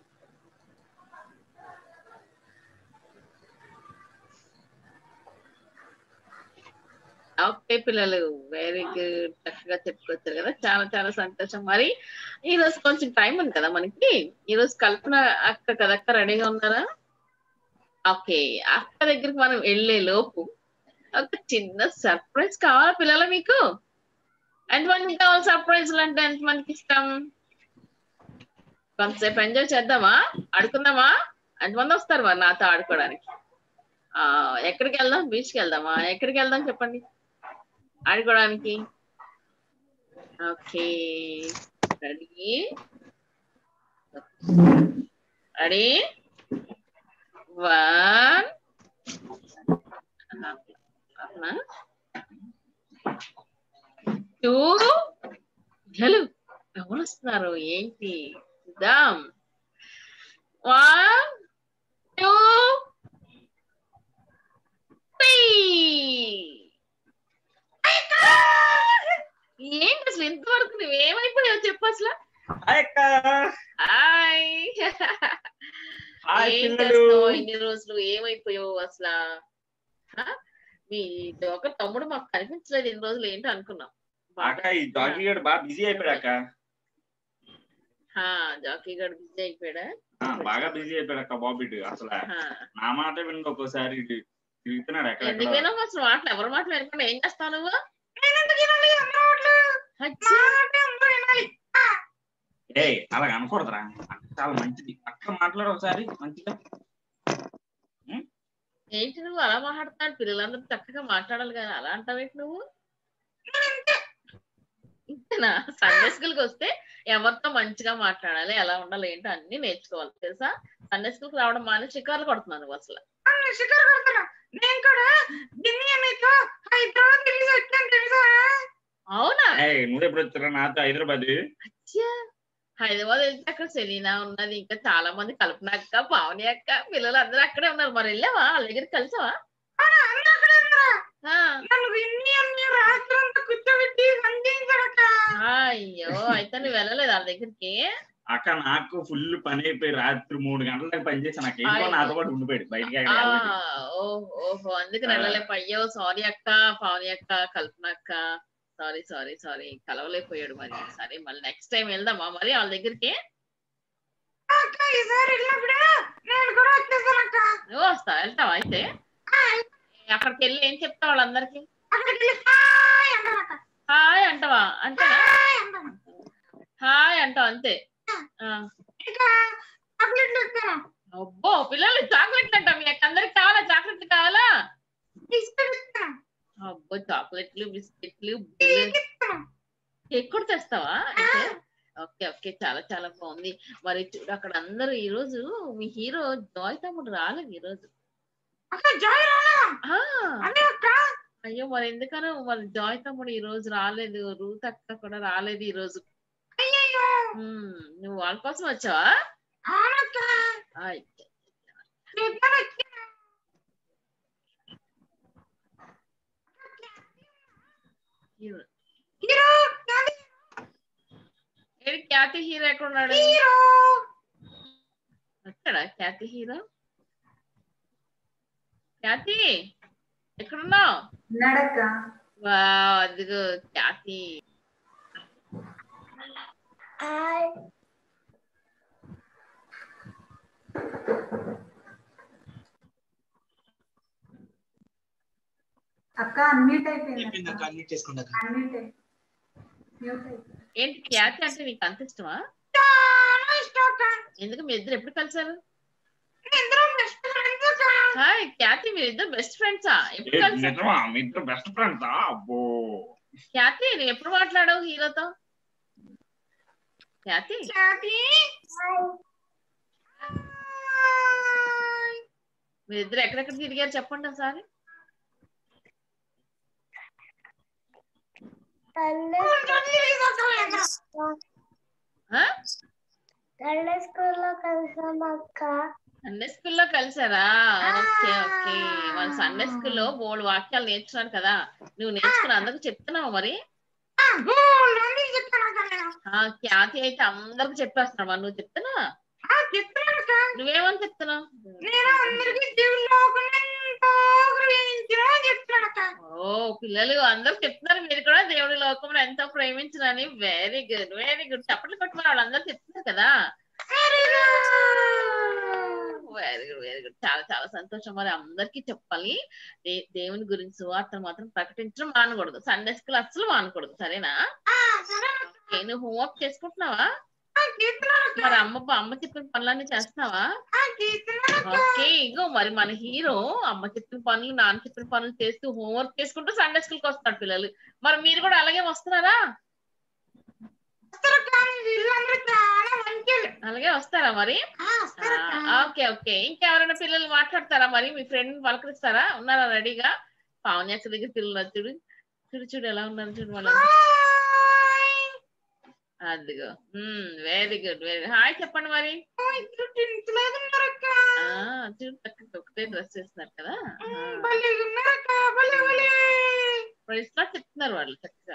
ఓకే పిల్లలు, very good. చక్కగా చెప్పుకొచ్చారు కదా, చాలా చాలా సంతోషం. మరి ఈ రోజు కొంచెం టైం ఉంది కదా మనకి. ఈ రోజు కల్పన అక్క కదక్క రెడీగా ఉన్నారా? ఓకే, అక్క దగ్గరికి మనం వెళ్ళే లోపు ఒక చిన్న సర్ప్రైజ్ కావాలా పిల్లలు మీకు? ఎంతమందికి కావాలి సర్ప్రైజ్లు అంటే? ఎంతమందికి ఇష్టం? కొంతసేపు ఎంజాయ్ చేద్దామా, ఆడుకుందామా? ఎంతమంది వస్తారు మరి నాతో ఆడుకోవడానికి? ఎక్కడికి వెళ్దాం? బీచ్కి వెళ్దామా? ఎక్కడికి వెళ్దాం చెప్పండి ఆడుకోవడానికి? ఓకే, రెడీ రెడీ 1 2 హలో ఎవరు వస్తున్నారు ఏంటి చూద్దాం. 1 2 ఏంటి అసలు ఇంతవరకు నువ్వేమైపోయావు చెప్పు అసలు. ఏం చేస్తావు ఇన్ని రోజులు? ఏమైపోయావు అసలు? మీ ఒక తమ్ముడు మాకు కనిపించలేదు ఇన్ని రోజులు, ఏంటో అనుకున్నాం. జాకీ గడు బాగా బిజీ అయిపోయాడు అక్క. జాకీ గడు బిజీ అయిపోయాడా? బాగా బిజీ అయిపోయాడు అక్క బాబిట్. అసలు నా మాట విని ఒక్కోసారి తిరుగుతున్నాడు అక్కడ. ఎందుకు వినవు అసలు మాటలు? ఎవరి మాటలు వినకుండా ఏం చేస్తావు నువ్వు? అలా అనకూడదురా, చాలా మంచిది. అక్క మాట్లాడు ఒకసారి మంచిగా. ఏంటి నువ్వు అలా మాట్లాడుతున్నాడు? పిల్లలందరూ చక్కగా మాట్లాడాలి కానీ అలా అంటావేంటి నువ్వు? ఇంతేనా? సండే స్కూల్కి వస్తే ఎవరితో మంచిగా మాట్లాడాలి, ఎలా ఉండాలి, ఏంటో అన్ని నేర్చుకోవాలి తెలుసా? సండే స్కూల్కి రావడం మానే షికార్లు కొడుతున్నాను నువ్వు అసలు. అవునా? నువ్వు ఎప్పుడు వచ్చారా నాతో హైదరాబాద్? హైదరాబాద్ వెళ్తే అక్కడ సెలీనా ఉన్నది, ఇంకా చాలా మంది, కల్పన అక్క, పావని అక్క, పిల్లలు అందరూ అక్కడే ఉన్నారు. మరి వెళ్ళావా వాళ్ళ దగ్గరికి? కలిసావా? అయ్యో, అయితే నువ్వు వెళ్ళలేదు వాళ్ళ దగ్గరికి? అక్క నాకు ఫుల్ పని అయిపోయి రాత్రి 3 గంటలకు పని చేసి నాకు ఏంటో నాతో పాటు ఉండిపోయాడు బయటికి. ఓహో, అందుకని వెళ్ళలేపు. అయ్యో సారీ అక్క, పావని అక్క, కల్పన అక్క, సారీ సారీ సారీ, కలవలేకపోయాడు. మరి సరే, మళ్ళీ నెక్స్ట్ టైం వెళ్దామా మరి వాళ్ళ దగ్గరికి? నువ్వు వస్తావా? వెళ్తావా అయితే? అక్కడికి వెళ్ళి ఏం చెప్తావు వాళ్ళందరికి? హాయ్ అంటావా? అంతేనా? హాయ్ అంటావు అంతే. అబ్బో పిల్లలు చాక్లెట్లు అంటాం. మీకు అందరికి కావాలా? చాక్లెట్లు కావాలా? అబ్బో చాక్లెట్లు, బిస్కెట్లు, కేక్ కూడా తెస్తావా అయితే? ఓకే ఓకే, చాలా చాలా బాగుంది. మరి చూడు అక్కడ అందరూ ఈ రోజు మీ హీరో జాయ్ తమ్ముడు రాలేదు ఈ రోజు. అయ్యో మరి ఎందుకనో మరి జాయ్ తమ్ముడు ఈ రోజు రాలేదు, రూత్ అక్క కూడా రాలేదు ఈ రోజు. నువ్వు వాళ్ళ కోసం వచ్చావా? ఖ్యాతి హీరో ఎక్కడున్నాడు? వచ్చాడా ఖ్యాతి హీరో? ఖ్యాతి ఎక్కడున్నావు? అదిగో ఖ్యాతి. అక్క అన్మ్యూట్ అయిపోయింది. ఏంటి ఖ్యాతి అంటే నీకు అంత ఇష్టమా? ఎందుకు మీ ఇద్దరు ఎప్పుడు కలిసారు? హాయ్ ఖ్యాతి, మీరిద్దరు బెస్ట్ ఫ్రెండ్సా? ఎప్పుడు కలిసారు? బెస్ట్ ఫ్రెండ్సా? అబ్బో ఖ్యాతి నువ్వు ఎప్పుడు మాట్లాడావు హీరోతో? ఖ్యాతి మీరిద్దరు ఎక్కడెక్కడ తిరిగారు చెప్పండి ఒకసారి. సండే స్కూల్లో కలిసాం అక్క. సండే స్కూల్లో కలిసారా? Okay okay. మన సండే స్కూల్లో బోల్డ్ వాక్యాలు నేర్చుకున్నారు కదా, నువ్వు నేర్చుకుని అందరికి చెప్తున్నావు మరి? ఖ్యాతి అయితే అందరికి చెప్పేస్తున్నావు మరి, నువ్వు చెప్తున్నా? నువ్వేమని చెప్తున్నావు? ఓ పిల్లలు అందరూ చెప్తున్నారు మీరు కూడా దేవుడి లోకంలో ఎంతో ప్రేమించరని. Very good very good. చప్పట్లు కొట్టుకుని వాళ్ళందరూ చెప్తున్నారు కదా. వెరీ గుడ్ వెరీ గుడ్, చాలా చాలా సంతోషం. మరి అందరికి చెప్పాలి దేవుని గురించి సువార్తను మాత్రం ప్రకటించడం మానకూడదు. సండే స్కూల్ అస్సలు మానకూడదు, సరేనా? నువ్వు హోంవర్క్ చేసుకుంటున్నావా? మరి అమ్మ చెప్పిన పనులన్నీ చేస్తున్నావా? ఓకే. ఇగో మరి మన హీరో అమ్మ చెప్పిన పనులు, నాన్న చెప్పిన పనులు చేస్తూ హోంవర్క్ చేసుకుంటూ సండే స్కూల్కి వస్తాడు పిల్లలు. మరి మీరు కూడా అలాగే వస్తున్నారా? అలాగే వస్తారా మరి? Okay okay. ఇంకెవరైనా పిల్లలు మాట్లాడతారా మరి? మీ ఫ్రెండ్ పలకరిస్తారా? ఉన్నారా రెడీగా? పావన్యాక్ష దగ్గర పిల్లలు చూడు చూడు చూడు ఎలా ఉన్నారు చూడు వాళ్ళ. అదిగో very good very good. Hi చెప్పండి మరి. చూడు చక్కగా ఒకటే డ్రెస్ వేస్తున్నారు కదా. ప్రైస్ లాట్ చెప్తున్నారు వాళ్ళు చక్కగా.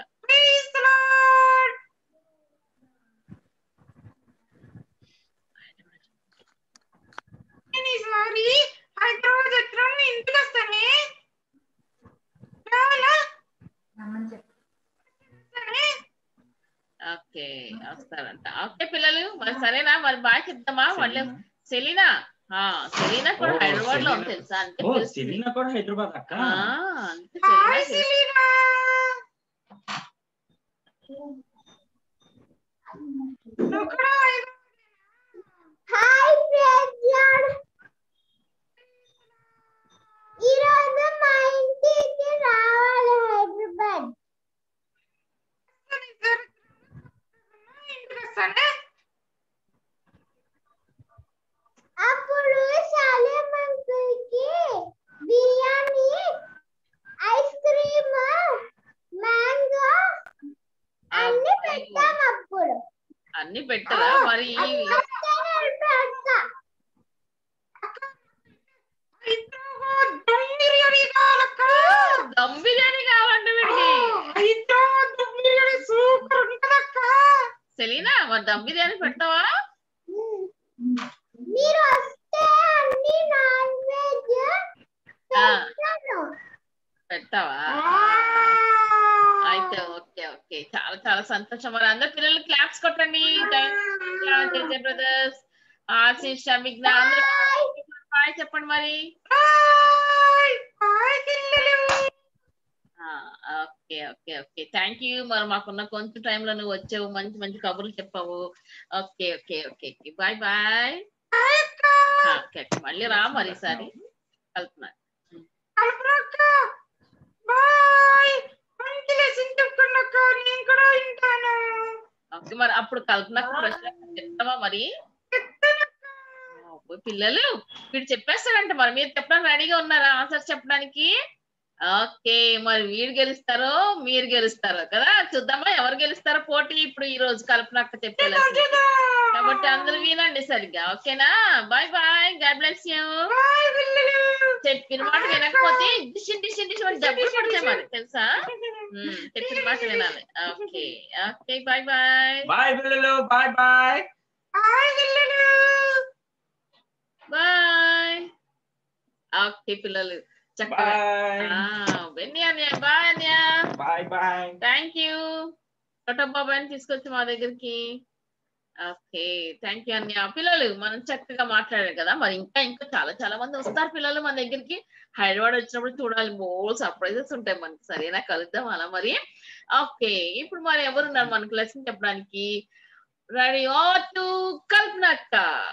ఓకే వస్తారంట. ఓకే పిల్లలు మరి సరేనా? మరి బాయ్ చెప్తామా? వాళ్ళు సెలీనా సెలీనా కూడా హైదరాబాద్ లో ఉంది తెలుసా? అంటే సెలీనా కూడా హైదరాబాద్ అక్క. ఈరోజు మా ఇంటికి రావాలి హైదరాబాద్. అప్పుడు సలీం అంకుల్కి బిర్యానీ, ఐస్ క్రీమ్, మ్యాంగో అన్ని పెట్టాం. అప్పుడు అన్ని పెట్టరా మరి? దమ్ బిర్యానీ కావాలంటే సెలీనా మరి దమ్ బిర్యానీ పెడతావా? మీరు వస్తే అన్ని నాన్ వెజ్ పెడతావా? అయితే ఓకే ఓకే, చాలా చాలా సంతోషం. మరి అందరు పిల్లలు క్లాప్స్ కొట్టండి. బ్రదర్స్ ఆశీష్ అభిజ్ఞ అందరూ బాయ్ చెప్పండి మరి. Okay okay okay thank you. మరి మాకున్న కొంచెం టైంలో నువ్వు వచ్చావు, మంచి మంచి కబుర్లు చెప్పావు. Okay okay okay okay bye bye. Okay మళ్ళీ రా మరి ఈసారి కల్పన. ఓకే మరి అప్పుడు కల్పనకు ప్రశ్న చెప్తావా మరి? పిల్లలు వీడు చెప్పేస్తాడంట, మరి మీరు చెప్పడానికి రెడీగా ఉన్నారా ఆన్సర్ చెప్పడానికి? ఓకే మరి వీడు గెలుస్తారో మీరు గెలుస్తారో కదా, చూద్దామా ఎవరు గెలుస్తారో పోటీ ఇప్పుడు ఈ రోజు కల్పనక్క చెప్పేలా. కాబట్టి అందరూ వినండి సరిగ్గా, ఓకేనా? Bye bye, god bless you. చెప్పిన మాట వినకపోతే డిషన్ డిషన్ డిషన్ డబ్బులు పడతాయి మరి తెలుసా. చెప్పిన మాట వినాలి. Okay okay bye bye. Bye పిల్లలు, బాయ్ బాయ్. బాయ్. ఓకే పిల్లలు చక్కగా బాయ్ అన్య. Bye bye. Thank you. బాబాయ్ తీసుకొచ్చి మా దగ్గరికి. ఓకే థ్యాంక్ యూ అన్య. పిల్లలు మనం చక్కగా మాట్లాడారు కదా, మరి ఇంకా ఇంకా చాలా చాలా మంది వస్తారు పిల్లలు మన దగ్గరికి. హైదరాబాద్ వచ్చినప్పుడు చూడాలి, బోల్ సర్ప్రైజెస్ ఉంటాయి మనకి. సరేనా, కలుద్దాం అలా మరి. ఓకే ఇప్పుడు మరి ఎవరున్నారు మనకు లెసన్ చెప్పడానికి? రెడీ ఆర్ టు కల్పనక్క.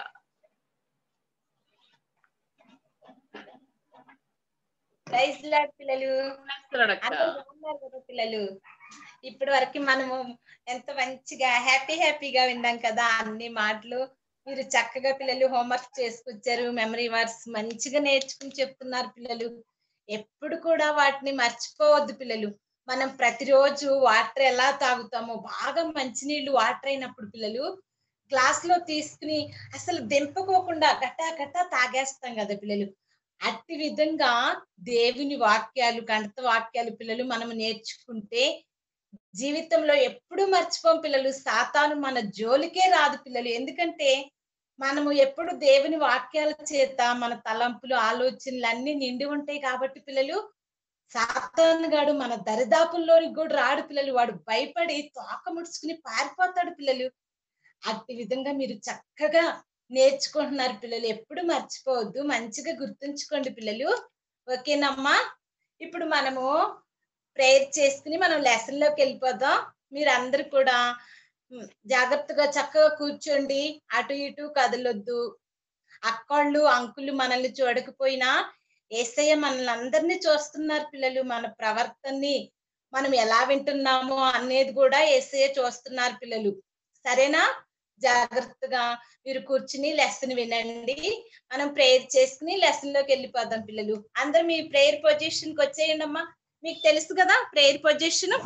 పిల్లలు పిల్లలు ఇప్పటి వరకు మనము ఎంత మంచిగా హ్యాపీగా విన్నాం కదా అన్ని మాటలు. మీరు చక్కగా పిల్లలు హోంవర్క్ చేసుకొచ్చారు, మెమరీ వర్డ్స్ మంచిగా నేర్చుకుని చెప్తున్నారు పిల్లలు. ఎప్పుడు కూడా వాటిని మర్చిపోవద్దు పిల్లలు. మనం ప్రతిరోజు వాటర్ ఎలా తాగుతామో, బాగా మంచినీళ్ళు వాటర్ అయినప్పుడు పిల్లలు గ్లాస్ లో తీసుకుని అసలు దింపుకోకుండా గట్టా గట్టా తాగేస్తాం కదా పిల్లలు. అట్టి విధంగా దేవుని వాక్యాలు, గణిత వాక్యాలు పిల్లలు మనం నేర్చుకుంటే జీవితంలో ఎప్పుడు మర్చిపోం పిల్లలు. సాతాను మన జోలికే రాదు పిల్లలు. ఎందుకంటే మనము ఎప్పుడు దేవుని వాక్యాల చేత మన తలంపులు, ఆలోచనలు అన్ని నిండి ఉంటాయి కాబట్టి పిల్లలు సాతాను గాడు మన దరిదాపుల్లోనికి కూడా రాడు పిల్లలు. వాడు భయపడి తోక ముడుచుకుని పారిపోతాడు పిల్లలు. అట్టి విధంగా మీరు చక్కగా నేర్చుకుంటున్నారు పిల్లలు. ఎప్పుడు మర్చిపోవద్దు, మంచిగా గుర్తుంచుకోండి పిల్లలు. ఓకేనమ్మా? ఇప్పుడు మనము ప్రేయర్ చేసుకుని మనం లెసన్ లోకి వెళ్ళిపోదాం. మీరు అందరు కూడా జాగ్రత్తగా చక్కగా కూర్చోండి, అటు ఇటు కదలొద్దు. అక్కళ్ళు అంకులు మనల్ని చూడకపోయినా యేసయ్య మనల్ని అందరినీ చూస్తున్నారు పిల్లలు. మన ప్రవర్తనని మనం ఎలా వింటున్నామో అనేది కూడా యేసయ్య చూస్తున్నారు పిల్లలు. సరేనా? జాగ్రత్తగా మీరు కూర్చుని లెసన్ వినండి. మనం ప్రేయర్ చేసుకుని లెసన్ లోకి వెళ్ళిపోదాం పిల్లలు. అందరు మీ ప్రేయర్ పొజిషన్ కి వచ్చేయండి అమ్మా. మీకు తెలుసు కదా ప్రేయర్ పొజిషన్.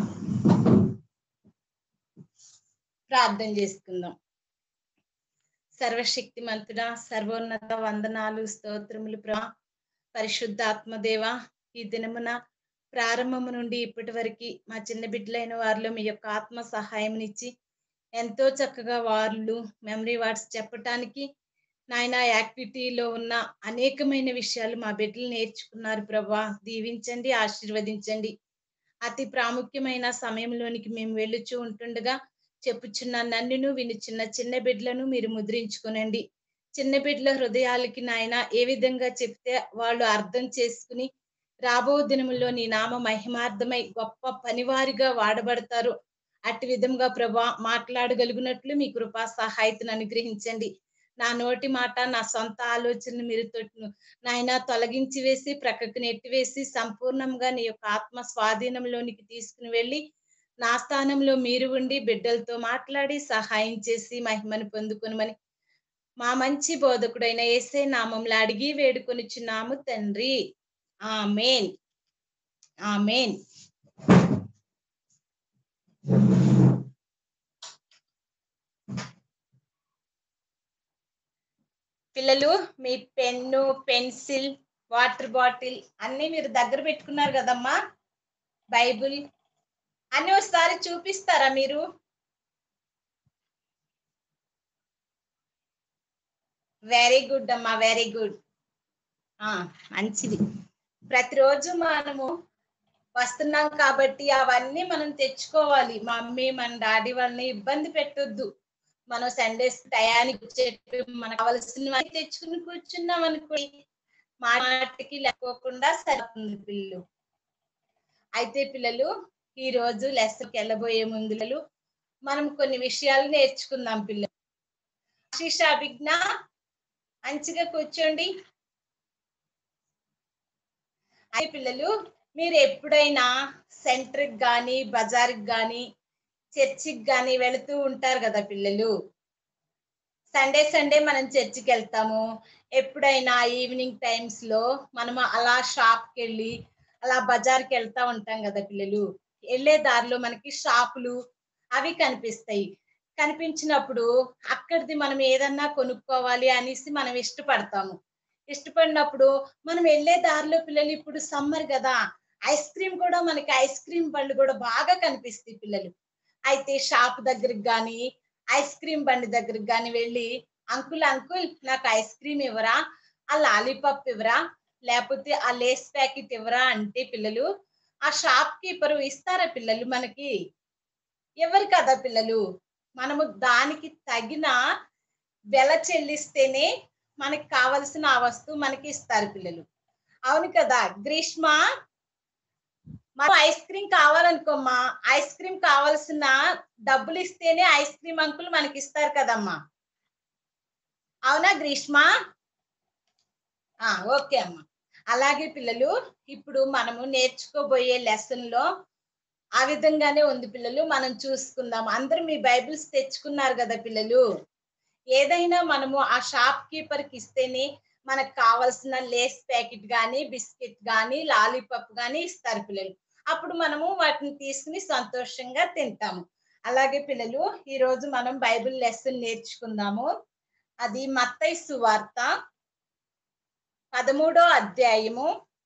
ప్రార్థన చేసుకుందాం. సర్వశక్తి మంతుడా, సర్వోన్నత వందనాలు, స్తోత్రములు ప్రభా. పరిశుద్ధాత్మదేవ, ఈ దినమున ప్రారంభము నుండి ఇప్పటి వరకు మా చిన్న బిడ్డలైన వారిలో మీ యొక్క ఆత్మ సహాయంనిచ్చి ఎంతో చక్కగా వాళ్ళు మెమరీ వర్డ్స్ చెప్పటానికి నాయన యాక్టివిటీలో ఉన్న అనేకమైన విషయాలు మా బిడ్డలు నేర్చుకున్నారు ప్రభా. దీవించండి, ఆశీర్వదించండి. అతి ప్రాముఖ్యమైన సమయంలోనికి మేము వెళ్ళుచూ ఉంటుండగా చెప్పుచున్న నన్నును వినుచున్న చిన్న బిడ్డలను మీరు ముద్రించుకునండి. చిన్న బిడ్డల హృదయాలకి నాయన ఏ విధంగా చెప్తే వాళ్ళు అర్థం చేసుకుని రాబో దినములో నీ నామ మహిమార్థమై గొప్ప పనివారిగా వాడబడతారు. అట్టి విధంగా ప్రభా మాట్లాడగలిగినట్లు మీ కృపా సహాయతను అనుగ్రహించండి. నా నోటి మాట, నా సొంత ఆలోచనలు మీరు నాయన తొలగించి వేసి ప్రక్కకు నెట్టివేసి సంపూర్ణంగా నీ యొక్క ఆత్మ స్వాధీనంలోనికి తీసుకుని వెళ్ళి నా స్థానంలో మీరు ఉండి బిడ్డలతో మాట్లాడి సహాయం చేసి మహిమను పొందుకొనమని మా మంచి బోధకుడైన యేసే నామంలో అడిగి వేడుకొనిచున్నాము తండ్రి. Amen, amen. పిల్లలు మీ పెన్ను, పెన్సిల్, వాటర్ బాటిల్ అన్ని మీరు దగ్గర పెట్టుకున్నారు కదమ్మా. బైబుల్ అన్ని ఒకసారి చూపిస్తారా మీరు? వెరీ గుడ్ అమ్మా, వెరీ గుడ్. మంచిది. ప్రతిరోజు మనము వస్తున్నాం కాబట్టి అవన్నీ మనం తెచ్చుకోవాలి. మమ్మీ మన డాడీ వాళ్ళని ఇబ్బంది పెట్టొద్దు. మనం సండేస్ టయానికి వచ్చేట్టు మనకు కావాల్సినవన్నీ తెచ్చుకుని కూర్చున్నాం అనుకోండి, మాటికి లేకోకుండా సరిపోతుంది పిల్లలు. అయితే పిల్లలు ఈ రోజు లెసన్కి వెళ్ళబోయే ముందు మనం కొన్ని విషయాలు నేర్చుకుందాం పిల్లలు. ఆశీష, అభిజ్ఞ మంచిగా కూర్చోండి. అయితే పిల్లలు మీరు ఎప్పుడైనా సెంటర్కి కానీ బజార్కి కానీ చర్చికి కానీ వెళుతూ ఉంటారు కదా పిల్లలు. సండే మనం చర్చికి వెళ్తాము. ఎప్పుడైనా ఈవినింగ్ టైమ్స్ లో మనం అలా షాప్కి వెళ్ళి అలా బజార్కి వెళ్తా ఉంటాం కదా పిల్లలు. వెళ్ళే దారిలో మనకి షాపులు అవి కనిపిస్తాయి. కనిపించినప్పుడు అక్కడిది మనం ఏదన్నా కొనుక్కోవాలి అనేసి మనం ఇష్టపడతాము. ఇష్టపడినప్పుడు మనం వెళ్ళే దారిలో పిల్లలు, ఇప్పుడు సమ్మర్ కదా, ఐస్ క్రీమ్ కూడా మనకి ఐస్ క్రీమ్ బండ్లు కూడా బాగా కనిపిస్తాయి పిల్లలు. అయితే షాప్ దగ్గరికి కానీ ఐస్ క్రీమ్ బండి దగ్గరికి కానీ వెళ్ళి, అంకుల్ నాకు ఐస్ క్రీమ్ ఇవ్వరా, ఆ లాలీపాప్ ఇవ్వరా, లేకపోతే ఆ లేస్ ప్యాకెట్ ఇవ్వరా అంటే పిల్లలు ఆ షాప్ కీపరు ఇస్తారా పిల్లలు? మనకి ఎవరు కదా పిల్లలు. మనము దానికి తగిన వెల చెల్లిస్తేనే మనకి కావలసిన ఆ వస్తువు మనకి ఇస్తారు పిల్లలు. అవును కదా గ్రీష్మ? మనం ఐస్ క్రీమ్ కావాలనుకోమ్మా, ఐస్ క్రీమ్ కావాల్సిన డబ్బులు ఇస్తేనే ఐస్ క్రీమ్ అంకుల్ మనకి ఇస్తారు కదమ్మా. అవునా గ్రీష్మ? ఓకే అమ్మా. అలాగే పిల్లలు ఇప్పుడు మనము నేర్చుకోబోయే లెసన్ లో ఆ విధంగానే ఉంది పిల్లలు. మనం చూసుకుందాం. అందరూ మీ బైబిల్స్ తెచ్చుకున్నారు కదా పిల్లలు. ఏదైనా మనము ఆ షాప్ కీపర్ కి ఇస్తేనే మనకు కావాల్సిన లేస్ ప్యాకెట్ కానీ బిస్కెట్ కానీ లాలీపాప్ కానీ ఇస్తారు పిల్లలు. అప్పుడు మనము వాటిని తీసుకుని సంతోషంగా తింటాము. అలాగే పిల్లలు ఈ రోజు మనం బైబిల్ లెసన్ నేర్చుకుందాము. అది మత్తయి సువార్త 13వ అధ్యాయము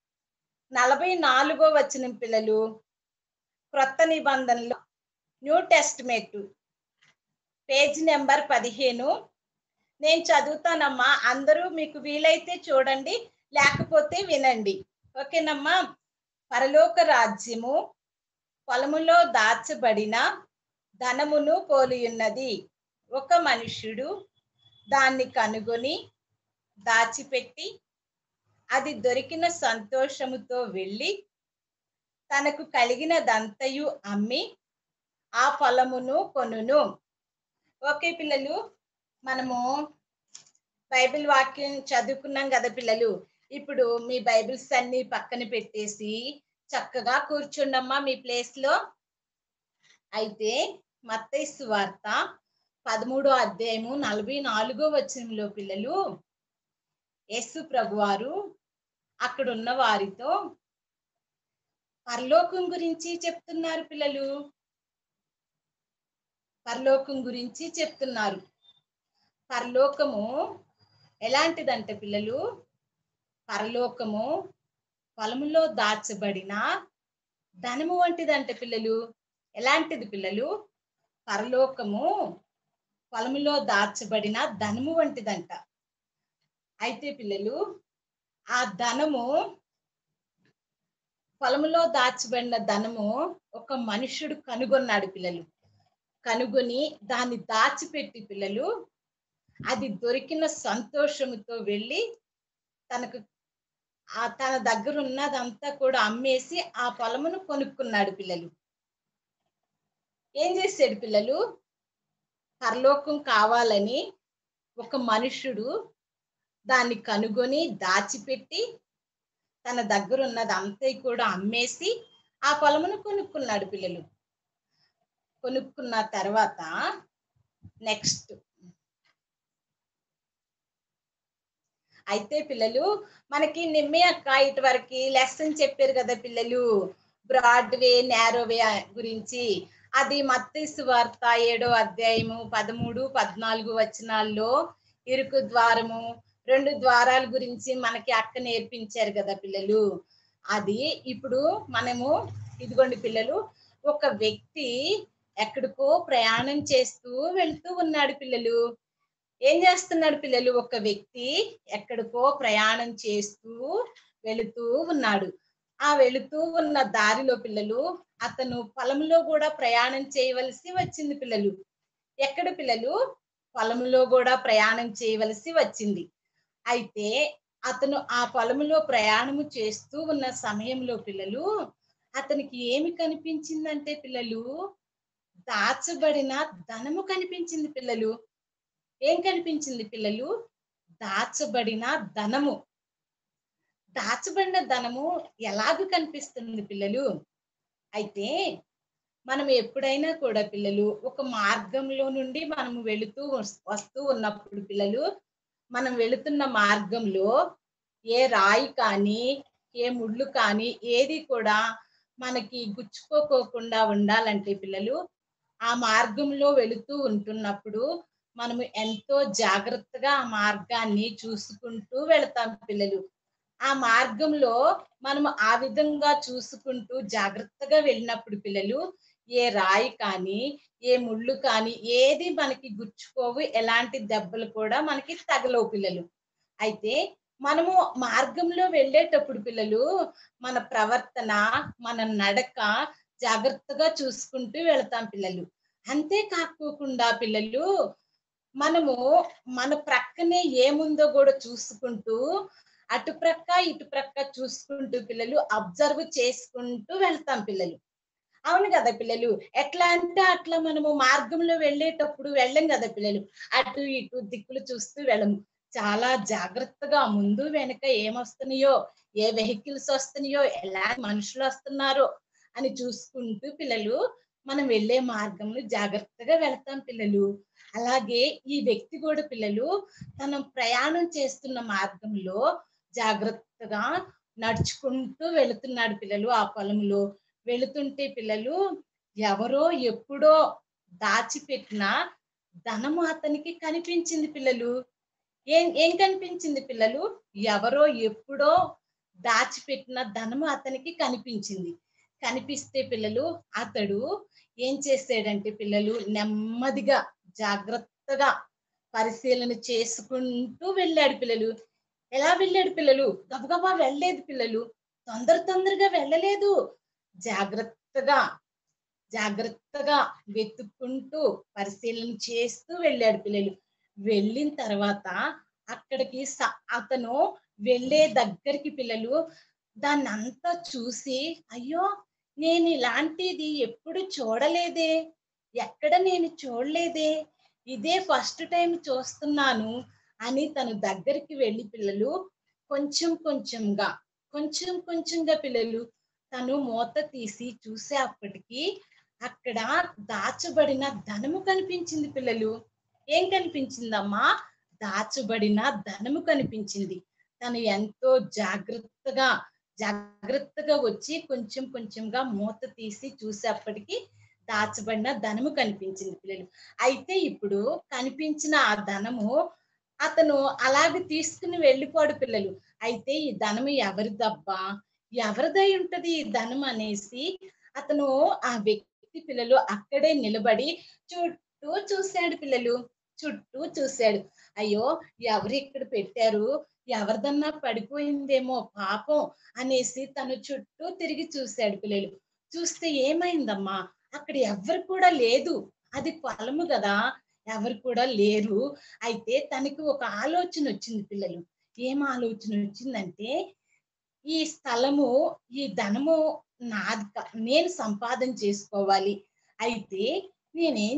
44వ వచనం పిల్లలు. క్రొత్త నిబంధనలో న్యూ టెస్ట్మెంట్ పేజ్ నెంబర్ 15. నేను చదువుతానమ్మా, అందరూ మీకు వీలైతే చూడండి, లేకపోతే వినండి. ఓకేనమ్మా? పరలోక రాజ్యము పొలములో దాచబడిన ధనమును పోలియున్నది. ఒక మనుష్యుడు దాన్ని కనుగొని దాచిపెట్టి అది దొరికిన సంతోషముతో వెళ్ళి తనకు కలిగినదంతయు అమ్మి ఆ పొలమును కొనును. ఓకే పిల్లలు, మనము బైబిల్ వాక్యం చదువుకున్నాం కదా పిల్లలు. ఇప్పుడు మీ బైబిల్స్ అన్ని పక్కన పెట్టేసి చక్కగా కూర్చుండమ్మా మీ ప్లేస్ లో. అయితే మత్తయి సువార్త 13వ అధ్యాయము 44వ వచనంలో పిల్లలు యేసు ప్రభువారు అక్కడ ఉన్న వారితో పరలోకం గురించి చెప్తున్నారు పిల్లలు. పరలోకం గురించి చెప్తున్నారు. పరలోకము ఎలాంటిదంటే పిల్లలు, పరలోకము పొలములో దాచబడిన ధనము వంటిదంటే పిల్లలు. ఎలాంటిది పిల్లలు? పరలోకము పొలములో దాచబడిన ధనము వంటిదంట. అయితే పిల్లలు ఆ ధనము, పొలములో దాచబడిన ధనము ఒక మనుషుడు కనుగొన్నాడు పిల్లలు. కనుగొని దాన్ని దాచిపెట్టి పిల్లలు అది దొరికిన సంతోషముతో వెళ్ళి తన దగ్గర ఉన్నదంతా కూడా అమ్మేసి ఆ పొలమును కొనుక్కున్నాడు పిల్లలు. ఏం చేశాడు పిల్లలు? పరలోకం కావాలని ఒక మనుషుడు దాన్ని కనుగొని దాచిపెట్టి తన దగ్గర ఉన్నదంతా కూడా అమ్మేసి ఆ పొలమును కొనుక్కున్నాడు పిల్లలు. కొనుక్కున్న తర్వాత నెక్స్ట్ అయితే పిల్లలు మనకి నిమ్మి అక్క ఇటు వరకు లెసన్ చెప్పారు కదా పిల్లలు, బ్రాడ్వే నేరోవే గురించి. అది మత్తయి సువార్త 7వ అధ్యాయము 13, 14 వచనాల్లో ఇరుకు ద్వారము, 2 ద్వారాల గురించి మనకి అక్క నేర్పించారు కదా పిల్లలు. అది ఇప్పుడు మనము ఇదిగోండి పిల్లలు, ఒక వ్యక్తి ఎక్కడికో ప్రయాణం చేస్తూ వెళ్తూ ఉన్నాడు పిల్లలు. ఏం చేస్తున్నాడు పిల్లలు? ఒక వ్యక్తి ఎక్కడికో ప్రయాణం చేస్తూ వెళుతూ ఉన్నాడు. ఆ వెళుతూ ఉన్న దారిలో పిల్లలు అతను పొలంలో కూడా ప్రయాణం చేయవలసి వచ్చింది పిల్లలు. ఎక్కడ పిల్లలు? పొలంలో కూడా ప్రయాణం చేయవలసి వచ్చింది. అయితే అతను ఆ పొలంలో ప్రయాణము చేస్తూ ఉన్న సమయంలో పిల్లలు అతనికి ఏమి కనిపించిందంటే పిల్లలు దాచబడిన ధనము కనిపించింది పిల్లలు. ఏం కనిపించింది పిల్లలు? దాచబడిన ధనము. దాచబడిన ధనము ఎలాగ కనిపిస్తుంది పిల్లలు? అయితే మనం ఎప్పుడైనా కూడా పిల్లలు ఒక మార్గంలో నుండి మనము వెళుతూ వస్తూ ఉన్నప్పుడు పిల్లలు మనం వెళుతున్న మార్గంలో ఏ రాయి కానీ ఏ ముళ్ళు కానీ ఏది కూడా మనకి గుచ్చుకోకుండా ఉండాలంటే పిల్లలు ఆ మార్గంలో వెళుతూ ఉంటున్నప్పుడు మనము ఎంతో జాగ్రత్తగా ఆ మార్గాన్ని చూసుకుంటూ వెళతాం పిల్లలు. ఆ మార్గంలో మనము ఆ విధంగా చూసుకుంటూ జాగ్రత్తగా వెళ్ళినప్పుడు పిల్లలు ఏ రాయి కానీ ఏ ముళ్ళు కానీ ఏది మనకి గుచ్చుకోవు, ఎలాంటి దెబ్బలు కూడా మనకి తగలవు పిల్లలు. అయితే మనము మార్గంలో వెళ్ళేటప్పుడు పిల్లలు మన ప్రవర్తన మన నడక జాగ్రత్తగా చూసుకుంటూ వెళతాం పిల్లలు. అంతే కాకోకుండా పిల్లలు మనము మన ప్రక్కనే ఏముందో కూడా చూసుకుంటూ అటు ప్రక్క ఇటు ప్రక్క చూసుకుంటూ పిల్లలు అబ్జర్వ్ చేసుకుంటూ వెళ్తాం పిల్లలు. అవును కదా పిల్లలు? ఎట్లా అంటే అట్లా మనము మార్గంలో వెళ్ళేటప్పుడు వెళ్ళం కదా పిల్లలు, అటు ఇటు దిక్కులు చూస్తూ వెళ్ళము. చాలా జాగ్రత్తగా ముందు వెనక ఏమొస్తున్నాయో, ఏ వెహికల్స్ వస్తున్నాయో, ఎలా మనుషులు వస్తున్నారో అని చూసుకుంటూ పిల్లలు మనం వెళ్ళే మార్గంలో జాగ్రత్తగా వెళ్తాం పిల్లలు. అలాగే ఈ వ్యక్తి కూడా పిల్లలు తను ప్రయాణం చేస్తున్న మార్గంలో జాగ్రత్తగా నడుచుకుంటూ వెళుతున్నాడు పిల్లలు. ఆ పొలంలో వెళుతుంటే పిల్లలు ఎవరో ఎప్పుడో దాచిపెట్టిన ధనము అతనికి కనిపించింది పిల్లలు. ఏం కనిపించింది పిల్లలు? ఎవరో ఎప్పుడో దాచిపెట్టిన ధనము అతనికి కనిపించింది. కనిపిస్తే పిల్లలు అతడు ఏం చేసాడంటే పిల్లలు నెమ్మదిగా జాగ్రత్తగా పరిశీలన చేసుకుంటూ వెళ్ళాడు పిల్లలు. ఎలా వెళ్ళాడు పిల్లలు? గబగబా వెళ్ళలేదు పిల్లలు, తొందరగా వెళ్ళలేదు. జాగ్రత్తగా వెతుక్కుంటూ పరిశీలన చేస్తూ వెళ్ళాడు పిల్లలు. వెళ్ళిన తర్వాత అక్కడికి అతను వెళ్ళే దగ్గరికి పిల్లలు దాన్ని అంతా చూసి అయ్యో నేను ఇలాంటిది ఎప్పుడు చూడలేదే, ఎక్కడ నేను చూడలేదే, ఇదే ఫస్ట్ టైం చూస్తున్నాను అని తన దగ్గరికి వెళ్ళి పిల్లలు కొంచెం కొంచెంగా పిల్లలు తను మూత తీసి చూసే అప్పటికి అక్కడ దాచబడిన ధనము కనిపించింది పిల్లలు. ఏం కనిపించిందమ్మా? దాచబడిన ధనము కనిపించింది. తను ఎంతో జాగ్రత్తగా వచ్చి కొంచెంగా మూత తీసి చూసేప్పటికి దాచబడిన ధనము కనిపించింది పిల్లలు. అయితే ఇప్పుడు కనిపించిన ఆ ధనము అతను అలాగే తీసుకుని వెళ్ళిపోడు పిల్లలు. అయితే ఈ ధనము ఎవరిదబ్బా, ఎవరిదై ఉంటది ఈ ధనం అనేసి అతను ఆ వ్యక్తి పిల్లలు అక్కడే నిలబడి చుట్టూ చూశాడు పిల్లలు. చుట్టూ చూశాడు. అయ్యో ఎవరు ఇక్కడ పెట్టారు, ఎవరిదన్నా పడిపోయిందేమో పాపం అనేసి తను చుట్టూ తిరిగి చూశాడు పిల్లలు. చూస్తే ఏమైందమ్మా, అక్కడ ఎవరు కూడా లేదు, అది పొలము కదా, ఎవరు కూడా లేరు. అయితే తనకి ఒక ఆలోచన వచ్చింది పిల్లలు. ఏం ఆలోచన వచ్చిందంటే ఈ స్థలము ఈ ధనము నాది, నేను సంపాదన చేసుకోవాలి. అయితే నేనేం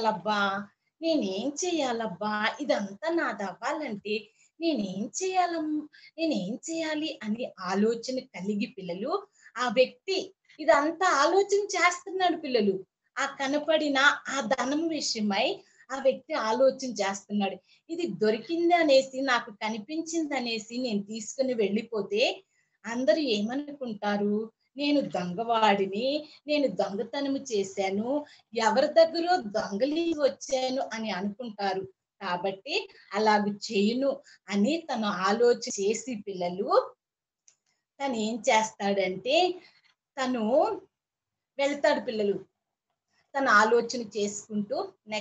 చేయాలబ్బా, ఇదంతా నాది అవ్వాలంటే నేనేం చేయాలి అని ఆలోచన కలిగి పిల్లలు ఆ వ్యక్తి ఇదంతా ఆలోచన చేస్తున్నాడు పిల్లలు. ఆ కనపడిన ఆ ధనం విషయమై ఆ వ్యక్తి ఆలోచన చేస్తున్నాడు. ఇది దొరికింది అనేసి, నాకు కనిపించింది అనేసి నేను తీసుకుని వెళ్ళిపోతే అందరూ ఏమనుకుంటారు, నేను దొంగవాడిని, నేను దొంగతనము చేశాను, ఎవరి దగ్గర దొంగలి వచ్చాను అని అనుకుంటారు. కాబట్టి అలాగ చేయను అని తను ఆలోచన చేసి పిల్లలు తను ఏం చేస్తాడంటే తను వెళ్తాడు పిల్లలు. తన ఆలోచన చేసుకుంటూ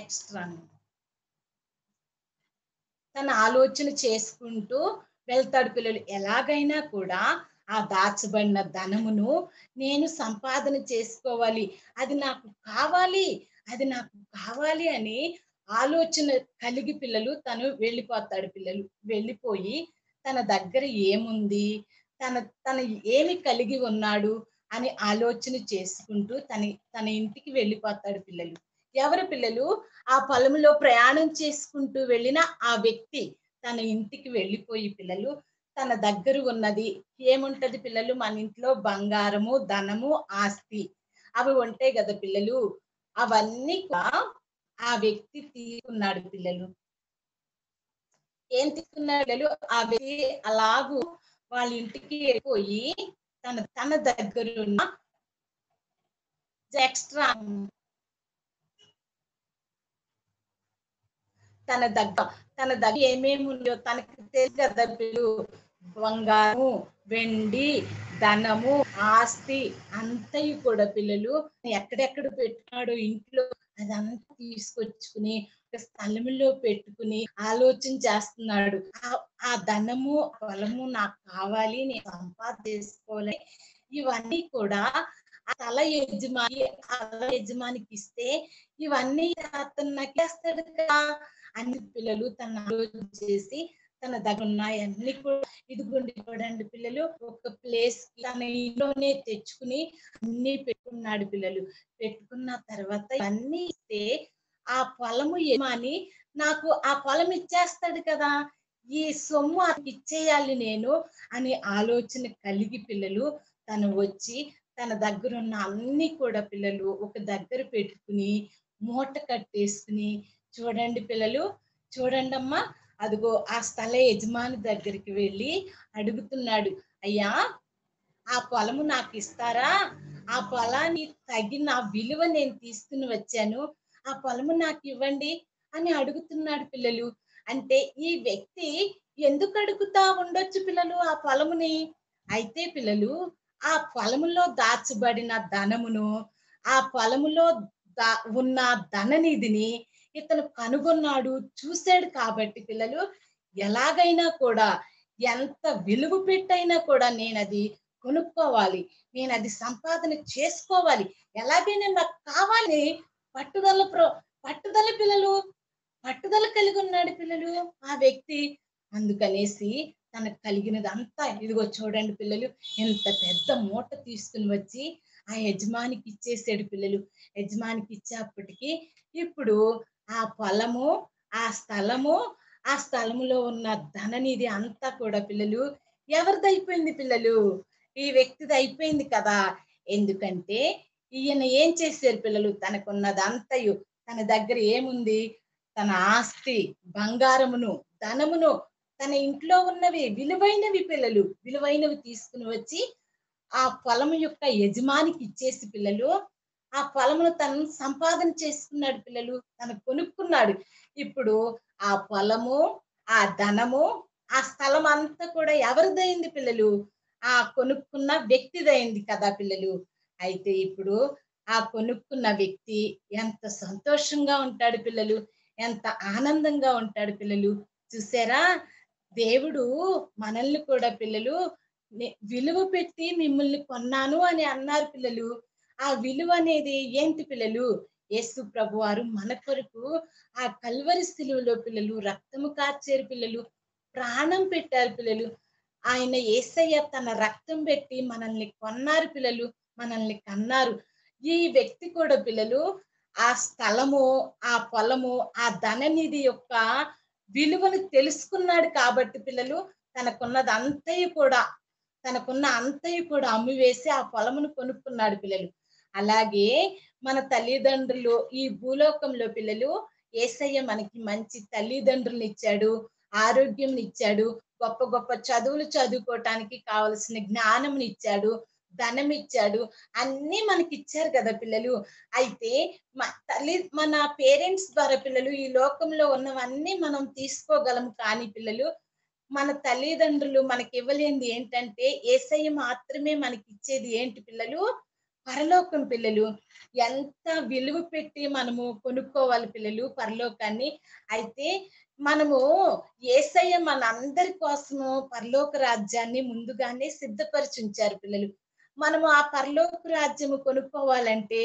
వెళ్తాడు పిల్లలు. ఎలాగైనా కూడా ఆ దాచబడిన ధనమును నేను సంపాదన చేసుకోవాలి, అది నాకు కావాలి అని ఆలోచన కలిగి పిల్లలు తను వెళ్ళిపోతాడు. పిల్లలు వెళ్ళిపోయి తన దగ్గర ఏముంది, తన ఏమి కలిగి ఉన్నాడు అని ఆలోచన చేసుకుంటూ తన ఇంటికి వెళ్ళిపోతాడు. పిల్లలు ఎవరు పిల్లలు? ఆ పొలంలో ప్రయాణం చేసుకుంటూ వెళ్ళిన ఆ వ్యక్తి తన ఇంటికి వెళ్ళిపోయి పిల్లలు తన దగ్గర ఉన్నది ఏముంటది పిల్లలు? మన ఇంట్లో బంగారము, ధనము, ఆస్తి అవి ఉంటాయి కదా పిల్లలు. అవన్నీ ఆ వ్యక్తి తీసుకున్నాడు. పిల్లలు ఏం తీసుకున్నాడు పిల్లలు? ఆ వ్యక్తి అలాగూ వాళ్ళ ఇంటికి వెళ్ళిపోయి తన దగ్గర ఉన్న ఎక్స్ట్రా తన దగ్గర ఏమేమి ఉందో తనకి తెలుసు కదా పిల్లలు. బంగారము, వెండి, ధనము, ఆస్తి అంతయు కూడా పిల్లలు ఎక్కడెక్కడ పెట్టుకున్నాడో ఇంట్లో అదంతా తీసుకొచ్చుకుని ఒక స్థలంలో పెట్టుకుని ఆలోచన చేస్తున్నాడు. ఆ ధనము, పొలము నాకు కావాలి, నేను సంపాదించుకోవాలి. ఇవన్నీ కూడా ఆ స్థల యజమానికి ఇస్తే ఇవన్నీ అతను నక్కేస్తాడు కదా అని పిల్లలు తన ఆలోచన చేసి తన దగ్గర ఉన్నాయన్నీ కూడా ఇదిగోండి చూడండి పిల్లలు, ఒక ప్లేస్ తన ఇంట్లోనే తెచ్చుకుని అన్ని పెట్టుకున్నాడు. పిల్లలు పెట్టుకున్న తర్వాత అన్ని ఇస్తే ఆ పొలము యజమాని నాకు ఆ పొలం ఇచ్చేస్తాడు కదా, ఈ సొమ్ము ఇచ్చేయాలి నేను అని ఆలోచన కలిగి పిల్లలు తను వచ్చి తన దగ్గర ఉన్న అన్ని కూడా పిల్లలు ఒక దగ్గర పెట్టుకుని మూట కట్టేసుకుని చూడండి పిల్లలు, చూడండి అమ్మా, అదిగో ఆ స్థల యజమాని దగ్గరికి వెళ్ళి అడుగుతున్నాడు, అయ్యా ఆ పొలము నాకు ఇస్తారా? ఆ పొలాన్ని తగిన విలువ నేను తీసుకుని వచ్చాను, ఆ పొలము నాకు ఇవ్వండి అని అడుగుతున్నాడు. పిల్లలు అంటే ఈ వ్యక్తి ఎందుకు అడుగుతా ఉండొచ్చు పిల్లలు ఆ పొలముని? అయితే పిల్లలు ఆ పొలములో దాచబడిన ధనమును, ఆ పొలములో ఉన్న ధననిధిని ఇతను కనుగొన్నాడు, చూశాడు. కాబట్టి పిల్లలు ఎలాగైనా కూడా ఎంత విలువ పెట్టైనా కూడా నేను అది కొనుక్కోవాలి, నేను అది సంపాదన చేసుకోవాలి, ఎలాగైనా నాకు కావాలి పట్టుదల పిల్లలు పట్టుదల కలిగి ఉన్నాడు పిల్లలు ఆ వ్యక్తి. అందుకనేసి తనకు కలిగినదంతా ఇదిగో చూడండి పిల్లలు, ఎంత పెద్ద మూట తీసుకుని వచ్చి ఆ యజమానికి ఇచ్చేసాడు. పిల్లలు యజమానికి ఇచ్చేప్పటికి ఇప్పుడు ఆ పొలము, ఆ స్థలములో ఉన్న ధననిధి అంతా కూడా పిల్లలు ఎవరిది అయిపోయింది? పిల్లలు ఈ వ్యక్తిది అయిపోయింది కదా. ఎందుకంటే ఈయన ఏం చేశారు పిల్లలు? తనకున్నదంతయు తన దగ్గర ఏముంది? తన ఆస్తి, బంగారమును, ధనమును, తన ఇంట్లో ఉన్నవి విలువైనవి పిల్లలు విలువైనవి తీసుకుని వచ్చి ఆ పొలము యొక్క యజమానికి ఇచ్చేసి పిల్లలు ఆ పొలమును తను సంపాదన చేసుకున్నాడు. పిల్లలు తను కొనుక్కున్నాడు. ఇప్పుడు ఆ పొలము, ఆ ధనము, ఆ స్థలం అంతా కూడా ఎవరిదైంది పిల్లలు? ఆ కొనుక్కున్న వ్యక్తిదైంది కదా పిల్లలు. అయితే ఇప్పుడు ఆ కొనుక్కున్న వ్యక్తి ఎంత సంతోషంగా ఉంటాడు పిల్లలు, ఎంత ఆనందంగా ఉంటాడు పిల్లలు. చూసారా, దేవుడు మనల్ని కూడా పిల్లలు విలువ పెట్టి మిమ్మల్ని కొన్నాను అని అన్నారు పిల్లలు. ఆ విలువ అనేది ఏంటి పిల్లలు? యేసు ప్రభువారు మన కొరకు ఆ కల్వరి శిలువలో పిల్లలు రక్తము కార్చారు పిల్లలు, ప్రాణం పెట్టారు పిల్లలు. ఆయన యేసయ్య తన రక్తం పెట్టి మనల్ని కొన్నారు పిల్లలు, మనల్ని కన్నారు. ఈ వ్యక్తి కూడా పిల్లలు ఆ స్థలము, ఆ పొలము, ఆ ధననిధి యొక్క విలువను తెలుసుకున్నాడు. కాబట్టి పిల్లలు తనకున్న అంతయు కూడా అమ్మివేసి ఆ పొలమును కొనుక్కున్నాడు పిల్లలు. అలాగే మన తల్లిదండ్రులు ఈ భూలోకంలో పిల్లలు యేసయ్య మనకి మంచి తల్లిదండ్రులను ఇచ్చాడు, ఆరోగ్యం ఇచ్చాడు, గొప్ప గొప్ప చదువులు చదువుకోవటానికి కావలసిన జ్ఞానం ఇచ్చాడు, ధనం ఇచ్చాడు, అన్ని మనకి ఇచ్చారు కదా పిల్లలు. అయితే మన పేరెంట్స్ ద్వారా పిల్లలు ఈ లోకంలో ఉన్నవన్నీ మనం తీసుకోగలం. కానీ పిల్లలు మన తల్లిదండ్రులు మనకి ఇవ్వలేనిది ఏంటంటే యేసయ్య మాత్రమే మనకి ఇచ్చేది ఏంటి పిల్లలు? పరలోకం పిల్లలు. ఎంత విలువ పెట్టి మనము కొనుక్కోవాలి పిల్లలు పరలోకాన్ని. అయితే మనము యేసయ్య మన అందరి కోసము పరలోక రాజ్యాన్ని ముందుగానే సిద్ధపరిచి ఉంచారు పిల్లలు. మనము ఆ పరలోక రాజ్యము కొనుక్కోవాలంటే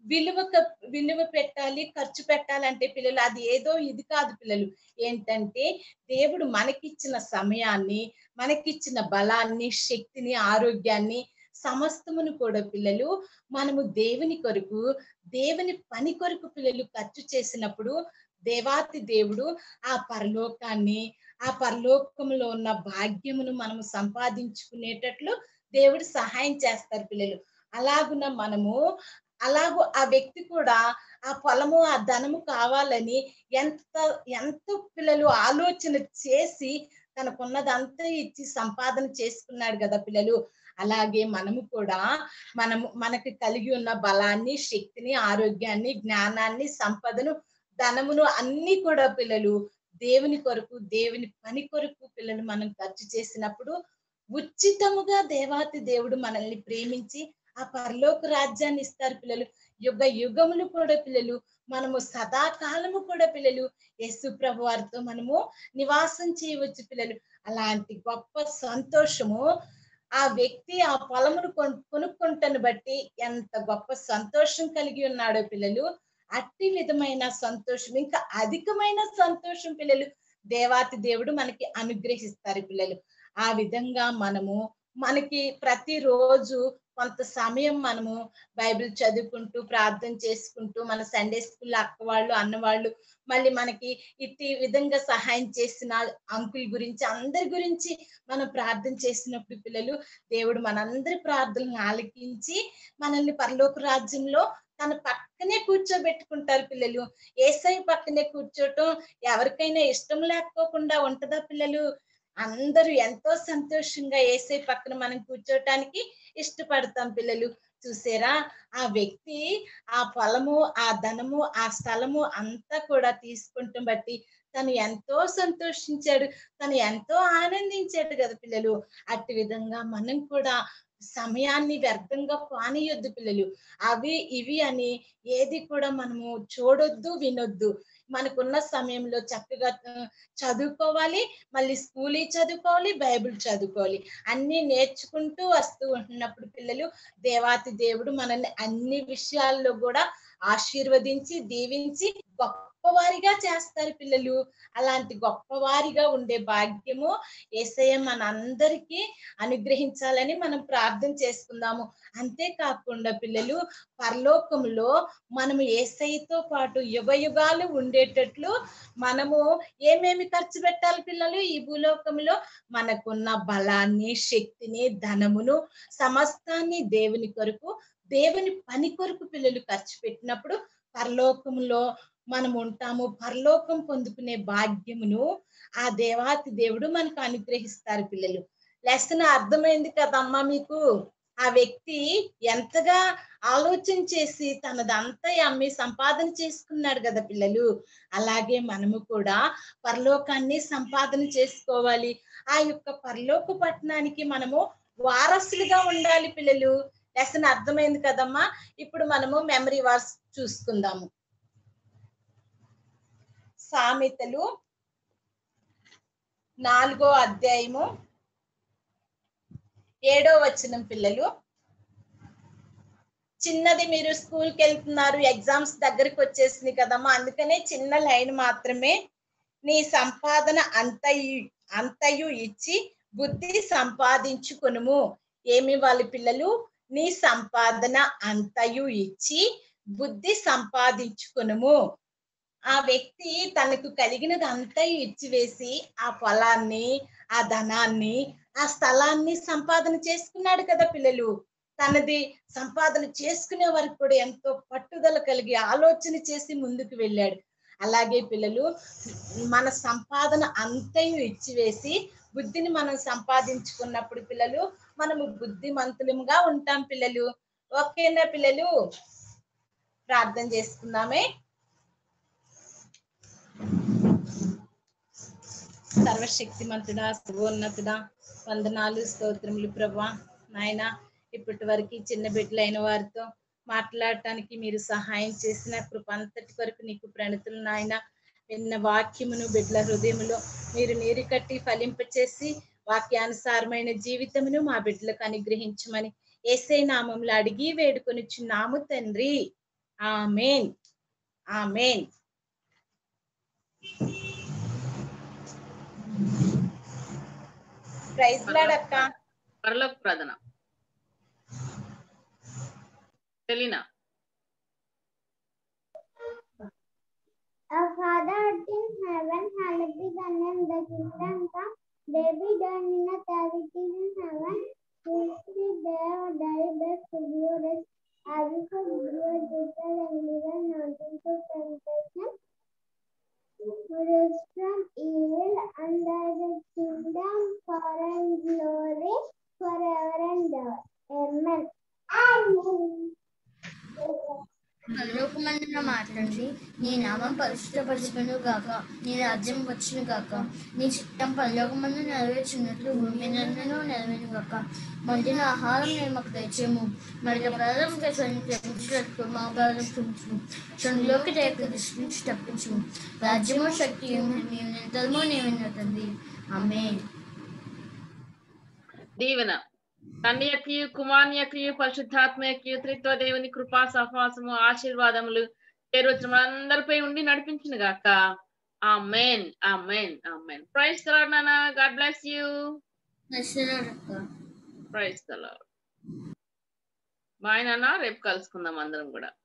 విలువ పెట్టాలి, ఖర్చు పెట్టాలంటే పిల్లలు అది ఏదో ఇది కాదు పిల్లలు. ఏంటంటే దేవుడు మనకిచ్చిన సమయాన్ని, మనకిచ్చిన బలాన్ని, శక్తిని, ఆరోగ్యాన్ని సమస్తమును కూడా పిల్లలు మనము దేవుని కొరకు, దేవుని పని కొరకు పిల్లలు ఖర్చు చేసినప్పుడు దేవాతి దేవుడు ఆ పరలోకాన్ని, ఆ పరలోకంలో ఉన్న భాగ్యమును మనము సంపాదించుకునేటట్లు దేవుడు సహాయం చేస్తారు పిల్లలు. అలాగున మనము ఆ వ్యక్తి కూడా ఆ పొలము, ఆ ధనము కావాలని ఎంతో పిల్లలు ఆలోచన చేసి తనకున్నదంతా ఇచ్చి సంపాదన చేసుకున్నాడు కదా పిల్లలు. అలాగే మనము కూడా మనకి కలిగి ఉన్న బలాన్ని, శక్తిని, ఆరోగ్యాన్ని, జ్ఞానాన్ని, సంపదను, ధనమును అన్ని కూడా పిల్లలు దేవుని కొరకు, దేవుని పని కొరకు పిల్లలు మనం ఖర్చు చేసినప్పుడు ఉచితముగా దేవాతి దేవుడు మనల్ని ప్రేమించి ఆ పరలోక రాజ్యాన్ని ఇస్తారు పిల్లలు. యుగ యుగములు కూడా పిల్లలు మనము సదాకాలము కూడా పిల్లలు యేసు ప్రభు వారితో మనము నివాసం చేయవచ్చు పిల్లలు. అలాంటి గొప్ప సంతోషము ఆ వ్యక్తి ఆ పొలమును కొనుక్కుంటను బట్టి ఎంత గొప్ప సంతోషం కలిగి ఉన్నాడో పిల్లలు. అట్టి విధమైన సంతోషం, ఇంకా అధికమైన సంతోషం పిల్లలు దేవాతి దేవుడు మనకి అనుగ్రహిస్తారు పిల్లలు. ఆ విధంగా మనకి ప్రతిరోజు కొంత సమయం మనము బైబిల్ చదువుకుంటూ, ప్రార్థన చేసుకుంటూ, మన సండే స్కూల్ అక్క వాళ్ళు, అన్నవాళ్ళు, మళ్ళీ మనకి ఇట్టి విధంగా సహాయం చేసిన అంకుల్ గురించి, అందరి గురించి మనం ప్రార్థన చేసినప్పుడు పిల్లలు దేవుడు మనందరి ప్రార్థనలు ఆలకించి మనల్ని పరలోక రాజ్యంలో తన పక్కనే కూర్చోబెట్టుకుంటారు పిల్లలు. యేసయ్య పక్కనే కూర్చోటం ఎవరికైనా ఇష్టం లేకపోకుండా ఉంటదా పిల్లలు? అందరూ ఎంతో సంతోషంగా యేసయ్య పక్కన మనం కూర్చోటానికి ఇష్టపడతాం పిల్లలు. చూసారా, ఆ వ్యక్తి ఆ పొలము, ఆ ధనము, ఆ స్థలము అంతా కూడా తీసుకుంటాం బట్టి తను ఎంతో సంతోషించాడు, తను ఎంతో ఆనందించాడు కదా పిల్లలు. అట్టి విధంగా మనం కూడా సమయాన్ని వ్యర్థంగా పానీయొద్దు పిల్లలు. అవి ఇవి అని ఏది కూడా మనము చూడొద్దు, వినొద్దు. మనకున్న సమయంలో చక్కగా చదువుకోవాలి, మళ్ళీ స్కూల్ చదువుకోవాలి, బైబిల్ చదువుకోవాలి. అన్ని నేర్చుకుంటూ వస్తూ ఉంటున్నప్పుడు పిల్లలు దేవాతి దేవుడు మనల్ని అన్ని విషయాల్లో కూడా ఆశీర్వదించి, దీవించి గొప్పవారిగా చేస్తారు పిల్లలు. అలాంటి గొప్పవారిగా ఉండే భాగ్యము యేసయ్య మనందరికీ అనుగ్రహించాలని మనం ప్రార్థన చేసుకుందాము. అంతేకాకుండా పిల్లలు పరలోకంలో మనము యేసయ్యతో పాటు యుగ యుగాలు ఉండేటట్లు మనము ఏమేమి ఖర్చు పెట్టాలి పిల్లలు? ఈ భూలోకంలో మనకున్న బలాన్ని, శక్తిని, ధనమును సమస్తాన్ని దేవుని కొరకు, దేవుని పని కొరకు పిల్లలు ఖర్చు పెట్టినప్పుడు పరలోకంలో మనం ఉంటాము. పరలోకం పొందుకునే భాగ్యమును ఆ దేవాతి దేవుడు మనకు అనుగ్రహిస్తారు పిల్లలు. లెసన్ అర్థమైంది కదమ్మా మీకు? ఆ వ్యక్తి ఎంతగా ఆలోచన చేసి తనదంతా అమ్మి సంపాదన చేసుకున్నాడు కదా పిల్లలు. అలాగే మనము కూడా పరలోకాన్ని సంపాదన చేసుకోవాలి. ఆ యొక్క పరలోక పట్టణానికి మనము వారసులుగా ఉండాలి పిల్లలు. లెసన్ అర్థమైంది కదమ్మా? ఇప్పుడు మనము మెమరీ వర్స్ చూసుకుందాము. సామెతలు 4వ అధ్యాయము 7వ వచనం పిల్లలు. చిన్నది, మీరు స్కూల్కి వెళ్తున్నారు, ఎగ్జామ్స్ దగ్గరికి వచ్చేసింది కదమ్మా, అందుకనే చిన్న లైన్ మాత్రమే. నీ సంపాదన అంతయు ఇచ్చి బుద్ధి సంపాదించుకొనుము. ఏమి వాళ్ళు పిల్లలు? నీ సంపాదన అంతయు ఇచ్చి బుద్ధి సంపాదించుకొనుము. ఆ వ్యక్తి తనకు కలిగినది అంతా ఇచ్చివేసి ఆ పొలాన్ని, ఆ ధనాన్ని, ఆ స్థలాన్ని సంపాదన చేసుకున్నాడు కదా పిల్లలు. తనది సంపాదన చేసుకునే వరకు కూడా ఎంతో పట్టుదల కలిగి ఆలోచన చేసి ముందుకు వెళ్ళాడు. అలాగే పిల్లలు మన సంపాదన అంతయు ఇచ్చివేసి బుద్ధిని మనం సంపాదించుకున్నప్పుడు పిల్లలు మనము బుద్ధిమంతులుగా ఉంటాం పిల్లలు. ఓకేనా పిల్లలు? ప్రార్థన చేసుకుందామే. సర్వశక్తిమంతుడా, సర్వోన్నతుడా, వందనాలు, స్తోత్రములు ప్రభా. నాయన, ఇప్పటి వరకు చిన్న బిడ్డలైన వారితో మాట్లాడటానికి మీరు సహాయం చేసిన కృప అంతటి వరకు నీకు ప్రణతులు నాయన. విన్న వాక్యమును బిడ్డల హృదయములో మీరు నీరు కట్టి ఫలింపచేసి వాక్యానుసారమైన జీవితమును మా బిడ్డలకు అనుగ్రహించమని యేసయ్య నామములో అడిగి వేడుకొనిచున్నాము తండ్రి. ఆమేన్. ఆమేన్. ప్రైజ్ లార్డ్ అక్క. పరలోక ప్రార్థన. తెలినా? Our Father art in heaven, hallowed be thy name. Thy kingdom come, thy be done in earth as it is in heaven. Give us day our daily bread, forgive us as we forgive our debtors, and lead us not into temptation, but deliver us from evil. And thy is the kingdom, power, and glory forever and ever. Amen. Amen. పరలోకమందున మా తండ్రి, నీ నామం పరిశుద్ధపరచుకొను గాక, నీ రాజ్యం వచ్చును గాక, నీ చిత్తం పరలోకమందు నెరవేర్చున్నట్లు భూమి మీదను నెరవేరును గాక. మందిన ఆహారం నేను మాకు దయచేయము, మరి అపరాధం క్షమించినట్లు మా అపరాధం క్షమించుము, క్షణంలోకి దృష్టి నుంచి తప్పించుము. రాజ్యము శక్తి మేము నిరంతరము నీవైన తండ్రి. ఆమేన్. దీవెన తండ్రి యొక్కయు కుమారుని యొక్కయు పరిశుద్ధాత్మ యొక్కయు త్రిత్వ దేవుని కృపా సహవాసము ఆశీర్వాదములు చేరువచ్చిన మనందరిపై ఉండి నడిపించును గాక. Amen. Amen. Amen. Praise the lord నాన్న. God bless you. Praise the lord. Bye నాన్న. రేపు కలుసుకుందాం అందరం కూడా.